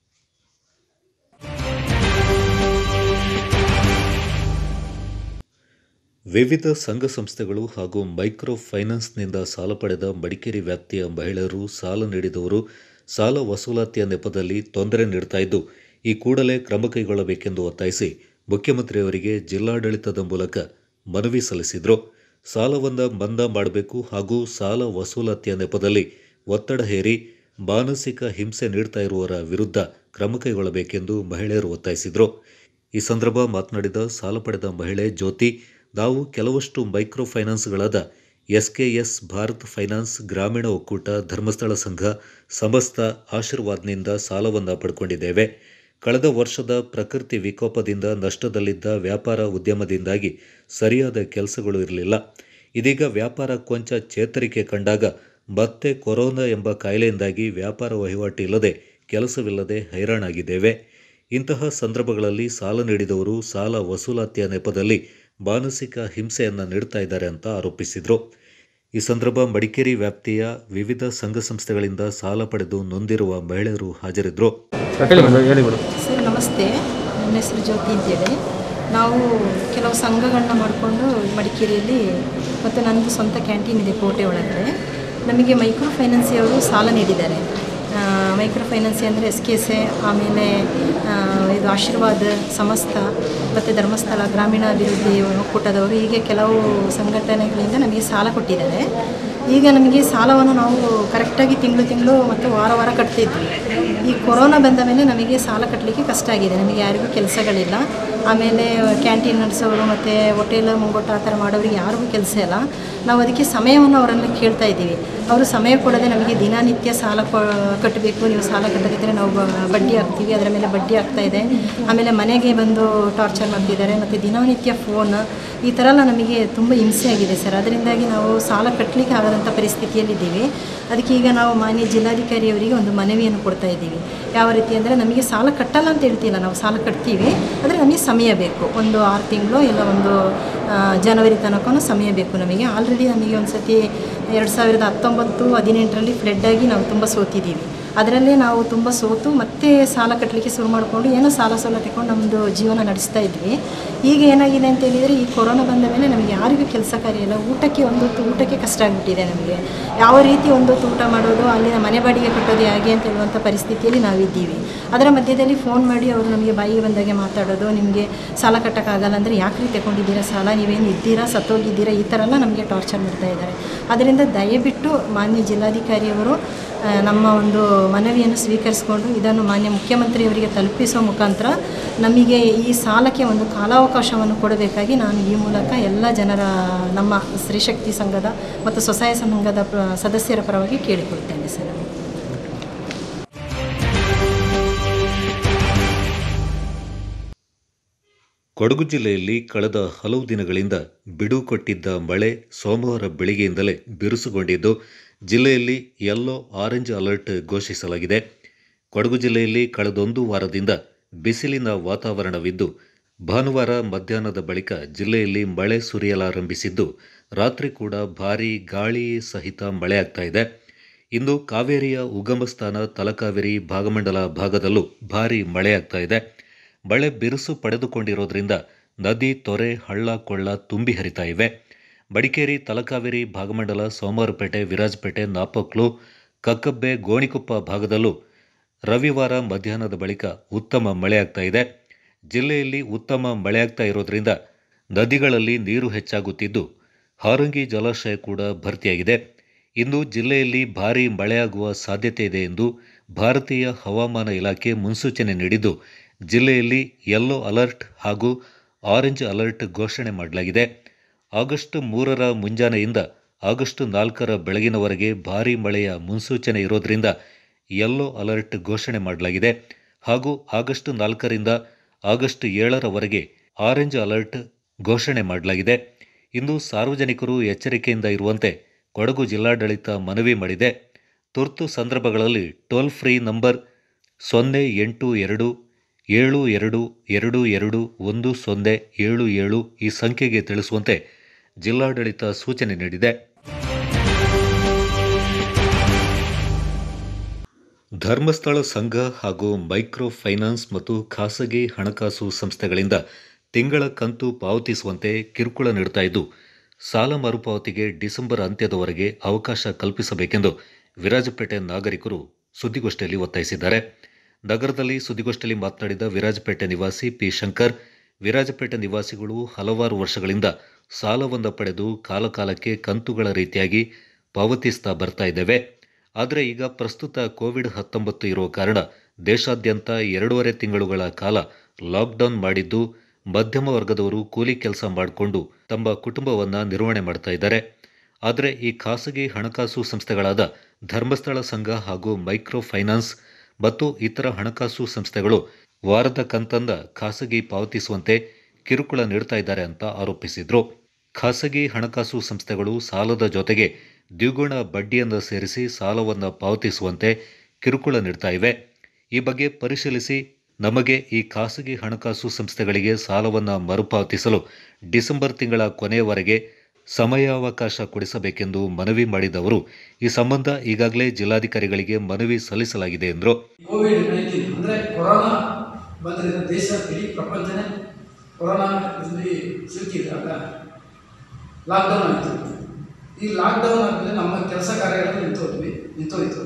ವಿವಿಧ ಸಂಘ ಸಂಸ್ಥೆಗಳು ಹಾಗೂ ಮೈಕ್ರೋ ಫೈನಾನ್ಸ್ನಿಂದ ಸಾಲ ಪಡೆದ ಮಡಿಕೇರಿ ವ್ಯಾಪ್ತಿಯ ಮಹಿಳೆಯರು, ಸಾಲ ನೀಡಿದವರು ಸಾಲ ವಸೂಲಾತಿಯ ನೆಪದಲ್ಲಿ ತೊಂದರೆ ನೀಡ್ತಾ ಇದ್ದು, ಈ ಕೂಡಲೇ ಕ್ರಮ ಕೈಗೊಳ್ಳಬೇಕೆಂದು ಒತ್ತಾಯಿಸಿ ಮುಖ್ಯಮಂತ್ರಿಯವರಿಗೆ ಜಿಲ್ಲಾಡಳಿತದ ಮೂಲಕ ಮನವಿ ಸಲ್ಲಿಸಿದರು. ಸಾಲವನ್ನು ಮನ್ನಾ ಮಾಡಬೇಕು ಹಾಗೂ ಸಾಲ ವಸೂಲಾತಿಯ ನೆಪದಲ್ಲಿ ಒತ್ತಡ ಹೇರಿ ಮಾನಸಿಕ ಹಿಂಸೆ ನೀಡ್ತಾ ಇರುವವರ ವಿರುದ್ಧ ಕ್ರಮ ಕೈಗೊಳ್ಳಬೇಕೆಂದು ಮಹಿಳೆಯರು ಒತ್ತಾಯಿಸಿದರು. ಈ ಸಂದರ್ಭ ಮಾತನಾಡಿದ ಸಾಲ ಪಡೆದ ಮಹಿಳೆ ಜ್ಯೋತಿ, ನಾವು ಕೆಲವಷ್ಟು ಮೈಕ್ರೋ ಫೈನಾನ್ಸ್ಗಳಾದ SKS ಭಾರತ್ ಫೈನಾನ್ಸ್, ಗ್ರಾಮೀಣ ಒಕ್ಕೂಟ, ಧರ್ಮಸ್ಥಳ ಸಂಘ, ಸಮಸ್ತ, ಆಶೀರ್ವಾದ್ನಿಂದ ಸಾಲವನ್ನು ಪಡ್ಕೊಂಡಿದ್ದೇವೆ. ಕಳೆದ ವರ್ಷದ ಪ್ರಕೃತಿ ವಿಕೋಪದಿಂದ ನಷ್ಟದಲ್ಲಿದ್ದ ವ್ಯಾಪಾರ ಉದ್ಯಮದಿಂದಾಗಿ ಸರಿಯಾದ ಕೆಲಸಗಳು ಇರಲಿಲ್ಲ. ಇದೀಗ ವ್ಯಾಪಾರ ಕೊಂಚ ಚೇತರಿಕೆ ಕಂಡಾಗ ಮತ್ತೆ ಕೊರೋನಾ ಎಂಬ ಕಾಯಿಲೆಯಿಂದಾಗಿ ವ್ಯಾಪಾರ ವಹಿವಾಟು ಇಲ್ಲದೆ, ಕೆಲಸವಿಲ್ಲದೆ ಹೈರಾಣಾಗಿದ್ದೇವೆ. ಇಂತಹ ಸಂದರ್ಭಗಳಲ್ಲಿ ಸಾಲ ನೀಡಿದವರು ಸಾಲ ವಸೂಲಾತಿಯ ನೆಪದಲ್ಲಿ ಮಾನಸಿಕ ಹಿಂಸೆಯನ್ನು ನೀಡ್ತಾ ಇದ್ದಾರೆ ಅಂತ ಆರೋಪಿಸಿದರು. ಈ ಸಂದರ್ಭ ಮಡಿಕೇರಿ ವ್ಯಾಪ್ತಿಯ ವಿವಿಧ ಸಂಘ ಸಂಸ್ಥೆಗಳಿಂದ ಸಾಲ ಪಡೆದು ನೊಂದಿರುವ ಮಹಿಳೆಯರು ಹಾಜರಿದ್ದರು. ಸರ್ ನಮಸ್ತೆ, ನನ್ನ ಹೆಸರು ಜ್ಯೋತಿ ಅಂತೇಳಿ. ನಾವು ಕೆಲವು ಸಂಘಗಳನ್ನ ಮಾಡಿಕೊಂಡು ಮಡಿಕೇರಿಯಲ್ಲಿ, ಮತ್ತು ನನ್ನದು ಸ್ವಂತ ಕ್ಯಾಂಟೀನ್ ಇದೆ ಕೋಟೆ ಒಳಗಡೆ. ನಮಗೆ ಮೈಕ್ರೋ ಫೈನಾನ್ಸಿಯವರು ಸಾಲ ನೀಡಿದ್ದಾರೆ. ಮೈಕ್ರೋ ಫೈನಾನ್ಸಿ ಅಂದರೆ SKS, ಆಮೇಲೆ ಇದು ಆಶೀರ್ವಾದ, ಸಮಸ್ತ ಮತ್ತು ಧರ್ಮಸ್ಥಳ, ಗ್ರಾಮೀಣ ಅಭಿವೃದ್ಧಿ ಒಕ್ಕೂಟದವರು, ಹೀಗೆ ಕೆಲವು ಸಂಘಟನೆಗಳಿಂದ ನಮಗೆ ಸಾಲ ಕೊಟ್ಟಿದ್ದಾರೆ. ಈಗ ನಮಗೆ ಸಾಲವನ್ನು ನಾವು ಕರೆಕ್ಟಾಗಿ ತಿಂಗಳು ಮತ್ತು ವಾರ ಕಟ್ತಿದ್ವಿ. ಈ ಕೊರೋನಾ ಬಂದ ಮೇಲೆ ನಮಗೆ ಸಾಲ ಕಟ್ಟಲಿಕ್ಕೆ ಕಷ್ಟ ಆಗಿದೆ. ನಮಗೆ ಯಾರಿಗೂ ಕೆಲಸಗಳಿಲ್ಲ. ಆಮೇಲೆ ಕ್ಯಾಂಟೀನ್ ನಡೆಸೋರು ಮತ್ತು ಹೋಟೆಲ್ ಮುಂಗೋಟ ಆ ಥರ ಮಾಡೋರಿಗೆ ಯಾರಿಗೂ ಕೆಲಸ ಇಲ್ಲ. ನಾವು ಅದಕ್ಕೆ ಸಮಯವನ್ನು ಅವರನ್ನು ಕೇಳ್ತಾ ಇದ್ದೀವಿ. ಅವರು ಸಮಯ ಕೊಡದೆ ನಮಗೆ ದಿನನಿತ್ಯ ಸಾಲ ಕಟ್ಟಬೇಕು, ನೀವು ಸಾಲ ಕಟ್ಟದಿದ್ದರೆ ನಾವು ಬಡ್ಡಿ ಹಾಕ್ತೀವಿ, ಅದರ ಮೇಲೆ ಬಡ್ಡಿ ಆಗ್ತಾ ಇದೆ. ಆಮೇಲೆ ಮನೆಗೆ ಬಂದು ಟಾರ್ಚರ್ ಮಾಡ್ತಿದ್ದಾರೆ, ಮತ್ತು ದಿನನಿತ್ಯ ಫೋನ್, ಈ ಥರ ಎಲ್ಲ ನಮಗೆ ತುಂಬ ಹಿಂಸೆ ಆಗಿದೆ ಸರ್. ಅದರಿಂದಾಗಿ ನಾವು ಸಾಲ ಕಟ್ಟಲಿಕ್ಕೆ ಆಗದಂಥ ಪರಿಸ್ಥಿತಿಯಲ್ಲಿದ್ದೀವಿ. ಅದಕ್ಕೆ ಈಗ ನಾವು ಮಾನ್ಯ ಜಿಲ್ಲಾಧಿಕಾರಿಯವರಿಗೆ ಒಂದು ಮನವಿಯನ್ನು ಕೊಡ್ತಾ ಇದ್ದೀವಿ. ಯಾವ ರೀತಿ ಅಂದರೆ, ನಮಗೆ ಸಾಲ ಕಟ್ಟಲ್ಲ ಅಂತ ಹೇಳ್ತಿಲ್ಲ, ನಾವು ಸಾಲ ಕಟ್ತೀವಿ, ಆದರೆ ನಮಗೆ ಸಮಯ ಬೇಕು. ಒಂದು 6 ತಿಂಗಳು ಇಲ್ಲ ಒಂದು ಜನವರಿ ತನಕ ಸಮಯ ಬೇಕು ನಮಗೆ. ಆಲ್ರೆಡಿ ನಮಗೆ ಒಂದು ಸತಿ 2019-18ರಲ್ಲಿ ಫ್ಲಡ್ಡಾಗಿ ನಾವು ತುಂಬ ಸೋತಿದ್ದೀವಿ. ಅದರಲ್ಲೇ ನಾವು ತುಂಬ ಸೋತು ಮತ್ತೆ ಸಾಲ ಕಟ್ಟಲಿಕ್ಕೆ ಶುರು ಮಾಡಿಕೊಂಡು ಏನೋ ಸಾಲ ತಗೊಂಡು ನಮ್ಮದು ಜೀವನ ನಡೆಸ್ತಾ ಇದ್ವಿ. ಈಗ ಏನಾಗಿದೆ ಅಂತ ಹೇಳಿದರೆ, ಈ ಕೊರೋನಾ ಬಂದ ಮೇಲೆ ನಮಗೆ ಯಾರಿಗೂ ಕೆಲಸ ಕಾರ್ಯ ಇಲ್ಲ. ಊಟಕ್ಕೆ ಕಷ್ಟ ಆಗಿಬಿಟ್ಟಿದೆ ನಮಗೆ. ಯಾವ ರೀತಿ ಒಂದೊತ್ತು ಊಟ ಮಾಡೋದು, ಅಲ್ಲಿನ ಮನೆ ಬಾಡಿಗೆ ಕಟ್ಟೋದು ಹೇಗೆ ಅಂತ ಹೇಳುವಂಥ ಪರಿಸ್ಥಿತಿಯಲ್ಲಿ ನಾವಿದ್ದೀವಿ. ಅದರ ಮಧ್ಯದಲ್ಲಿ ಫೋನ್ ಮಾಡಿ ಅವರು ನಮಗೆ ಬಾಯಿಗೆ ಬಂದಾಗೆ ಮಾತಾಡೋದು, ನಿಮಗೆ ಸಾಲ ಕಟ್ಟೋಕ್ಕಾಗಲ್ಲ ಅಂದರೆ ಯಾಕೆ ರೀತಿ ತಗೊಂಡಿದ್ದೀರಾ ಸಾಲ, ನೀವೇನು ಇದ್ದೀರಾ, ಸತ್ತೋಗಿದ್ದೀರಾ, ಈ ಥರ ಎಲ್ಲ ನಮಗೆ ಟಾರ್ಚರ್ ಮಾಡ್ತಾ ಇದ್ದಾರೆ. ಅದರಿಂದ ದಯವಿಟ್ಟು ಮಾನ್ಯ ಜಿಲ್ಲಾಧಿಕಾರಿಯವರು ನಮ್ಮ ಒಂದು ಮನವಿಯನ್ನು ಸ್ವೀಕರಿಸಿಕೊಂಡು ಇದನ್ನು ಮಾನ್ಯ ಮುಖ್ಯಮಂತ್ರಿಯವರಿಗೆ ತಲುಪಿಸುವ ಮುಖಾಂತರ ನಮಗೆ ಈ ಸಾಲಕ್ಕೆ ಒಂದು ಕಾಲಾವಕಾಶವನ್ನು ಕೊಡಬೇಕಾಗಿ ನಾನು ಈ ಮೂಲಕ ಎಲ್ಲ ಜನರ, ನಮ್ಮ ಸ್ತ್ರೀಶಕ್ತಿ ಸಂಘದ ಮತ್ತು ಸ್ವಸಹಾಯ ಸಂಘದ ಸದಸ್ಯರ ಪರವಾಗಿ ಕೇಳಿಕೊಳ್ತೇನೆ ಸರ್. ಕೊಡಗು ಜಿಲ್ಲೆಯಲ್ಲಿ ಕಳೆದ ಹಲವು ದಿನಗಳಿಂದ ಬಿಡುವು ಕೊಟ್ಟಿದ್ದ ಮಳೆ ಸೋಮವಾರ ಬೆಳಿಗ್ಗೆಯಿಂದಲೇ ಬಿರುಸುಗೊಂಡಿದ್ದು, ಜಿಲ್ಲೆಯಲ್ಲಿ ಯೆಲ್ಲೋ ಆರೆಂಜ್ ಅಲರ್ಟ್ ಘೋಷಿಸಲಾಗಿದೆ. ಕೊಡಗು ಜಿಲ್ಲೆಯಲ್ಲಿ ಕಳೆದೊಂದು ವಾರದಿಂದ ಬಿಸಿಲಿನ ವಾತಾವರಣವಿದ್ದು, ಭಾನುವಾರ ಮಧ್ಯಾಹ್ನದ ಬಳಿಕ ಜಿಲ್ಲೆಯಲ್ಲಿ ಮಳೆ ಸುರಿಯಲಾರಂಭಿಸಿದ್ದು, ರಾತ್ರಿ ಕೂಡ ಭಾರೀ ಗಾಳಿ ಸಹಿತ ಮಳೆಯಾಗ್ತಾ ಇದೆ. ಇಂದು ಕಾವೇರಿಯ ಉಗಮ ಸ್ಥಾನ ತಲಕಾವೇರಿ ಭಾಗಮಂಡಲ ಭಾಗದಲ್ಲೂ ಭಾರೀ ಮಳೆಯಾಗ್ತಾ ಇದೆ. ಮಳೆ ಬಿರುಸು ಪಡೆದುಕೊಂಡಿರೋದ್ರಿಂದ ನದಿ, ತೊರೆ, ಹಳ್ಳ ಕೊಳ್ಳ ತುಂಬಿ ಹರಿತಾ ಇವೆ. ಮಡಿಕೇರಿ, ತಲಕಾವೇರಿ, ಭಾಗಮಂಡಲ, ಸೋಮವಾರಪೇಟೆ, ವಿರಾಜಪೇಟೆ, ನಾಪಕ್ಲು, ಕಕ್ಕಬ್ಬೆ, ಗೋಣಿಕೊಪ್ಪ ಭಾಗದಲ್ಲೂ ರವಿವಾರ ಮಧ್ಯಾಹ್ನದ ಬಳಿಕ ಉತ್ತಮ ಮಳೆಯಾಗ್ತಾ ಇದೆ. ಜಿಲ್ಲೆಯಲ್ಲಿ ಉತ್ತಮ ಮಳೆಯಾಗ್ತಾ ಇರೋದ್ರಿಂದ ನದಿಗಳಲ್ಲಿ ನೀರು ಹೆಚ್ಚಾಗುತ್ತಿದ್ದು ಹಾರಂಗಿ ಜಲಾಶಯ ಕೂಡ ಭರ್ತಿಯಾಗಿದೆ. ಇಂದು ಜಿಲ್ಲೆಯಲ್ಲಿ ಭಾರೀ ಮಳೆಯಾಗುವ ಸಾಧ್ಯತೆ ಇದೆ ಎಂದು ಭಾರತೀಯ ಹವಾಮಾನ ಇಲಾಖೆ ಮುನ್ಸೂಚನೆ ನೀಡಿದ್ದು, ಜಿಲ್ಲೆಯಲ್ಲಿ ಯೆಲ್ಲೋ ಅಲರ್ಟ್ ಹಾಗೂ ಆರೆಂಜ್ ಅಲರ್ಟ್ ಘೋಷಣೆ ಮಾಡಲಾಗಿದೆ. ಆಗಸ್ಟ್ 3ರ ಮುಂಜಾನೆಯಿಂದ ಆಗಸ್ಟ್ 4ರ ಬೆಳಗಿನವರೆಗೆ ಭಾರೀ ಮಳೆಯ ಮುನ್ಸೂಚನೆ ಇರೋದ್ರಿಂದ ಯೆಲ್ಲೋ ಅಲರ್ಟ್ ಘೋಷಣೆ ಮಾಡಲಾಗಿದೆ ಹಾಗೂ ಆಗಸ್ಟ್ 4ರಿಂದ ಆಗಸ್ಟ್ 7ರವರೆಗೆ ಆರೆಂಜ್ ಅಲರ್ಟ್ ಘೋಷಣೆ ಮಾಡಲಾಗಿದೆ. ಇಂದು ಸಾರ್ವಜನಿಕರು ಎಚ್ಚರಿಕೆಯಿಂದ ಇರುವಂತೆ ಕೊಡಗು ಜಿಲ್ಲಾಡಳಿತ ಮನವಿ ಮಾಡಿದೆ. ತುರ್ತು ಸಂದರ್ಭಗಳಲ್ಲಿ ಟೋಲ್ ಫ್ರೀ ನಂಬರ್ 08222211077 ಈ ಸಂಖ್ಯೆಗೆ ತಿಳಿಸುವಂತೆ ಜಿಲ್ಲಾಡಳಿತ ಸೂಚನೆ ನೀಡಿದೆ. ಧರ್ಮಸ್ಥಳ ಸಂಘ ಹಾಗೂ ಮೈಕ್ರೋ ಫೈನಾನ್ಸ್ ಮತ್ತು ಖಾಸಗಿ ಹಣಕಾಸು ಸಂಸ್ಥೆಗಳಿಂದ ತಿಂಗಳ ಕಂತು ಪಾವತಿಸುವಂತೆ ಕಿರುಕುಳ ನೀಡುತ್ತಾ ಇದ್ದು, ಸಾಲ ಮರುಪಾವತಿಗೆ ಡಿಸೆಂಬರ್ ಅಂತ್ಯದವರೆಗೆ ಅವಕಾಶ ಕಲ್ಪಿಸಬೇಕೆಂದು ವಿರಾಜಪೇಟೆ ನಾಗರಿಕರು ಸುದ್ದಿಗೋಷ್ಠಿಯಲ್ಲಿ ಒತ್ತಾಯಿಸಿದ್ದಾರೆ. ನಗರದಲ್ಲಿ ಸುದ್ದಿಗೋಷ್ಠಿಯಲ್ಲಿ ಮಾತನಾಡಿದ ವಿರಾಜಪೇಟೆ ನಿವಾಸಿ ಪಿ. ಶಂಕರ್, ವಿರಾಜಪೇಟೆ ನಿವಾಸಿಗಳು ಹಲವಾರು ವರ್ಷಗಳಿಂದ ಸಾಲವನ್ನು ಪಡೆದು ಕಾಲಕಾಲಕ್ಕೆ ಕಂತುಗಳ ರೀತಿಯಾಗಿ ಪಾವತಿಸ್ತಾ ಬರ್ತಾ ಇದ್ದೇವೆ. ಆದರೆ ಈಗ ಪ್ರಸ್ತುತ ಕೋವಿಡ್-19 ಇರುವ ಕಾರಣ ದೇಶಾದ್ಯಂತ 2.5 ತಿಂಗಳುಗಳ ಕಾಲ ಲಾಕ್ಡೌನ್ ಮಾಡಿದ್ದು, ಮಧ್ಯಮ ವರ್ಗದವರು ಕೂಲಿ ಕೆಲಸ ಮಾಡಿಕೊಂಡು ತಮ್ಮ ಕುಟುಂಬವನ್ನು ನಿರ್ವಹಣೆ ಮಾಡ್ತಾ ಇದ್ದಾರೆ. ಆದರೆ ಈ ಖಾಸಗಿ ಹಣಕಾಸು ಸಂಸ್ಥೆಗಳಾದ ಧರ್ಮಸ್ಥಳ ಸಂಘ ಹಾಗೂ ಮೈಕ್ರೋ ಫೈನಾನ್ಸ್ ಮತ್ತು ಇತರ ಹಣಕಾಸು ಸಂಸ್ಥೆಗಳು ವಾರದ ಕಂತನ್ನ ಖಾಸಗಿ ಪಾವತಿಸುವಂತೆ ಕಿರುಕುಳ ನೀಡ್ತಾ ಇದ್ದಾರೆ ಅಂತ ಆರೋಪಿಸಿದ್ರು. ಖಾಸಗಿ ಹಣಕಾಸು ಸಂಸ್ಥೆಗಳು ಸಾಲದ ಜೊತೆಗೆ ದ್ವಿಗುಣ ಬಡ್ಡಿಯನ್ನು ಸೇರಿಸಿ ಸಾಲವನ್ನು ಪಾವತಿಸುವಂತೆ ಕಿರುಕುಳ ನೀಡ್ತಾ ಇವೆ. ಈ ಬಗ್ಗೆ ಪರಿಶೀಲಿಸಿ ನಮಗೆ ಈ ಖಾಸಗಿ ಹಣಕಾಸು ಸಂಸ್ಥೆಗಳಿಗೆ ಸಾಲವನ್ನು ಮರುಪಾವತಿಸಲು ಡಿಸೆಂಬರ್ ತಿಂಗಳ ಕೊನೆಯವರೆಗೆ ಸಮಯಾವಕಾಶ ಕೊಡಿಸಬೇಕೆಂದು ಮನವಿ ಮಾಡಿದವರು, ಈ ಸಂಬಂಧ ಈಗಾಗಲೇ ಜಿಲ್ಲಾಧಿಕಾರಿಗಳಿಗೆ ಮನವಿ ಸಲ್ಲಿಸಲಾಗಿದೆ ಎಂದರು. ಕೋವಿಡ್-19 ಅಂದರೆ ಕೊರೋನಾ ಬಂದರೆ ದೇಶ ಇಡೀ ಪ್ರಪಂಚನೇ ಕೊರೋನಾದಲ್ಲಿ ಸಿಲುಕಿದಾಗ ಲಾಕ್ಡೌನ್ ಆಯಿತು. ಈ ಲಾಕ್ಡೌನ್ ಆದಮೇಲೆ ನಮ್ಮ ಕೆಲಸ ಕಾರ್ಯಗಳು ನಿಂತೋಯ್ತು.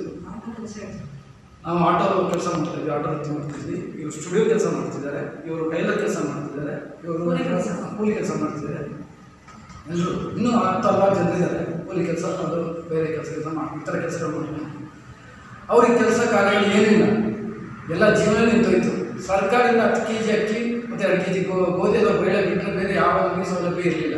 ನಾವು ಆಟೋ ಕೆಲಸ ಮಾಡ್ತಿದ್ವಿ, ಆಟೋ ವೃತ್ತಿ ಮಾಡ್ತಿದ್ವಿ, ಇವರು ಸ್ಟುಡಿಯೋ ಕೆಲಸ ಮಾಡ್ತಿದ್ದಾರೆ, ಇವರು ಟೈಲರ್ ಕೆಲಸ ಮಾಡ್ತಿದ್ದಾರೆ, ಇವರು ಕೂಲಿ ಕೆಲಸ ಮಾಡ್ತಿದ್ದಾರೆ. ಎಲ್ಲರೂ ಇನ್ನೂ 10 ಜನರಿದ್ದಾರೆ ಕೂಲಿ ಕೆಲಸ, ಅದು ಬೇರೆ ಕೆಲಸ ಇತರ ಕೆಲಸಗಳು ಮಾಡ್ತಾರೆ. ಅವ್ರಿಗೆ ಕೆಲಸ ಕಾರ್ಯಗಳು ಏನಿಲ್ಲ, ಎಲ್ಲ ಜೀವನ ನಿಂತೋಯ್ತು. ಸರ್ಕಾರದಿಂದ 10 kg ಅಕ್ಕಿ ಮತ್ತು 2 kg ಗೋಧಿ ಅಥವಾ ಬೇಳೆ ಬಿಟ್ಟರೆ ಬೇರೆ ಯಾವ ಸೌಲಭ್ಯ ಇರಲಿಲ್ಲ.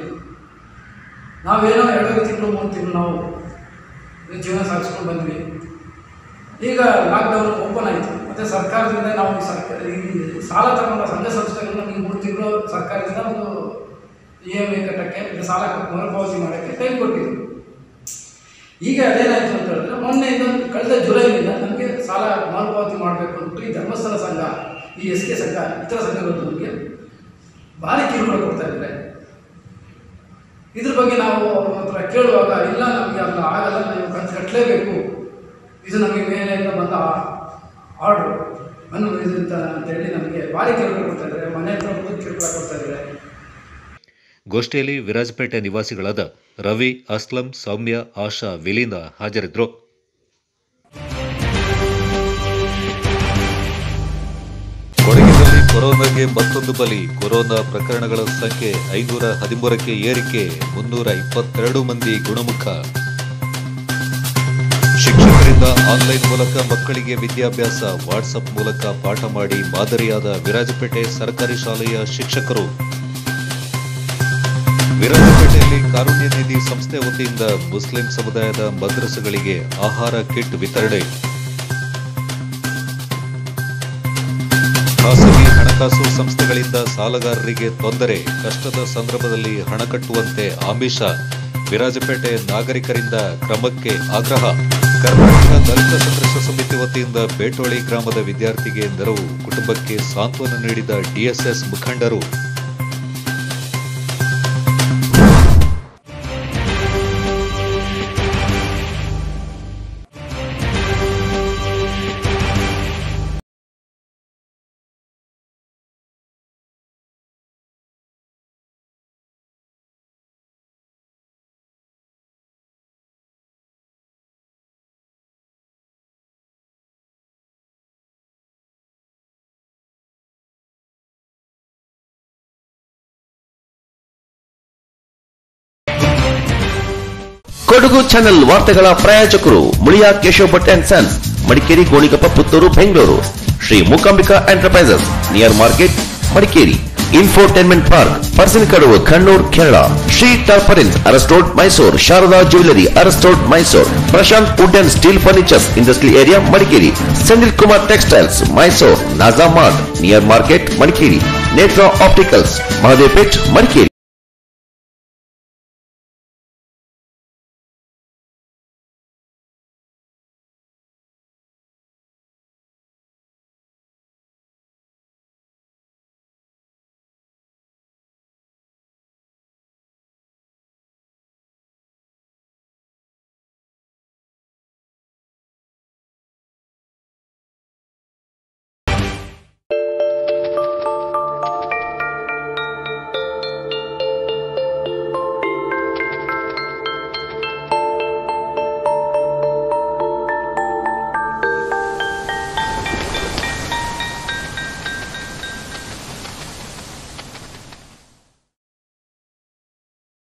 ನಾವೇನೋ 2 ತಿಂಗಳು 3 ತಿಂಗಳು ನಾವು ಜೀವನ ಸಾಗಿಸ್ಕೊಂಡು ಬಂದ್ವಿ. ಈಗ ಲಾಕ್ಡೌನ್ ಓಪನ್ ಆಯಿತು. ಮತ್ತು ಸರ್ಕಾರದಿಂದ ನಾವು ಈ ಸಾಲ ತಗೊಂಡ ಸಂಘ ಸಂಸ್ಥೆಗಳು ನಮಗೆ 3 ತಿಂಗಳು ಸರ್ಕಾರದಿಂದ ಒಂದು EMI ಕಟ್ಟಕ್ಕೆ ಮತ್ತು ಸಾಲ ಮರುಪಾವತಿ ಮಾಡೋಕ್ಕೆ ಟೈಮ್ ಕೊಟ್ಟಿದ್ರು. ಈಗ ಅದೇನಾಯಿತು ಅಂತ ಹೇಳಿದ್ರೆ, ಮೊನ್ನೆಯಿಂದ ಕಳೆದ ಜುಲೈನಿಂದ ನಮಗೆ ಸಾಲ ಮರುಪಾವತಿ ಮಾಡಬೇಕು ಅಂದ್ಬಿಟ್ಟು ಈ ಧರ್ಮಸ್ಥಳ ಸಂಘ, ಈ SK ಸಂಘ, ಇತರ ಸಂಘಗಳು ನಮಗೆ ಭಾರಿ ಕಿರುಕುಳ ಕೊಡ್ತಾ ಇದ್ದಾರೆ. ಇದ್ರ ಬಗ್ಗೆ ನಾವು ಅವ್ರ ಹತ್ರ ಕೇಳುವಾಗ, ಇಲ್ಲ ನಮಗೆ ಅಲ್ಲ ಆಗಲ್ಲ, ನೀವು ಕಂತು ಕಟ್ಟಲೇಬೇಕು, ಇದು ನಮಗೆ ಮೇಲೆಯಿಂದ ಬಂದ ಆರ್ಡ್ರು ಅನ್ನೋದ್ರಿಂದ ಅಂತೇಳಿ ನಮಗೆ ಭಾರಿ ಕಿರುಕುಳ ಕೊಡ್ತಾ ಇದ್ದಾರೆ. ಮನೆ ಹತ್ರ ಬಂದು ಕಿರುಕುಳ ಕೊಡ್ತಾ ಇದ್ದಾರೆ. ಗೋಷ್ಠಿಯಲ್ಲಿ ವಿರಾಜಪೇಟೆ ನಿವಾಸಿಗಳಾದ ರವಿ, ಅಸ್ಲಂ, ಸೌಮ್ಯ, ಆಶಾ, ವಿಲೀನಾ ಹಾಜರಿದ್ದರು. ಕೊಡಗಿನಲ್ಲಿ ಕೊರೋನಾಗೆ ಮತ್ತೊಂದು ಬಲಿ. ಕೊರೋನಾ ಪ್ರಕರಣಗಳ ಸಂಖ್ಯೆ 513ಕ್ಕೆ ಏರಿಕೆ, 322 ಮಂದಿ ಗುಣಮುಖ. ಶಿಕ್ಷಕರಿಂದ ಆನ್ಲೈನ್ ಮೂಲಕ ಮಕ್ಕಳಿಗೆ ವಿದ್ಯಾಭ್ಯಾಸ, ವಾಟ್ಸಪ್ ಮೂಲಕ ಪಾಠ ಮಾಡಿ ಮಾದರಿಯಾದ ವಿರಾಜಪೇಟೆ ಸರ್ಕಾರಿ ಶಾಲೆಯ ಶಿಕ್ಷಕರು. ವಿರಾಜಪೇಟೆಯಲ್ಲಿ ಕಾರುಣ್ಯ ನಿಧಿ ಸಂಸ್ಥೆ ವತಿಯಿಂದ ಮುಸ್ಲಿಂ ಸಮುದಾಯದ ಮದ್ರಸೆಗಳಿಗೆ ಆಹಾರ ಕಿಟ್ ವಿತರಣೆ. ಖಾಸಗಿ ಹಣಕಾಸು ಸಂಸ್ಥೆಗಳಿಂದ ಸಾಲಗಾರರಿಗೆ ತೊಂದರೆ, ಕಷ್ಟದ ಸಂದರ್ಭದಲ್ಲಿ ಹಣ ಕಟ್ಟುವಂತೆ ಆಮಿಷ. ವಿರಾಜಪೇಟೆ ನಾಗರಿಕರಿಂದ ಕ್ರಮಕ್ಕೆ ಆಗ್ರಹ. ಕರ್ನಾಟಕ ದಲಿತ ಸಂಘರ್ಷ ಸಮಿತಿ ವತಿಯಿಂದ ಬೇಟೋಳಿ ಗ್ರಾಮದ ವಿದ್ಯಾರ್ಥಿಗೆ ನೆರವು, ಕುಟುಂಬಕ್ಕೆ ಸಾಂತ್ವನ ನೀಡಿದ DSS ಮುಖಂಡರು. ಕೊಡಗು ಚಾನೆಲ್ ವಾರ್ತೆಗಳ ಪ್ರಾಯೋಜಕರು Muliya Keshav Bhat and sons, Madikeri, Gonikoppa, Puttur, Bengaluru. Shri Mookambika enterprises, near market, Madikeri. Infotainment park, Parassinikadavu, Kannur, Kerala. Shri ಟಾರ್ಪರಿನ್ಸ್, Aras road, Mysuru. Sharada jewellery, Aras road, Mysuru. Prashant wood and steel furnitures, industrial area, Madikeri. Sendil Kumar textiles, Mysuru. Naja mart, near market, Madikeri. Netra opticals, Mahadevpet, Madikeri.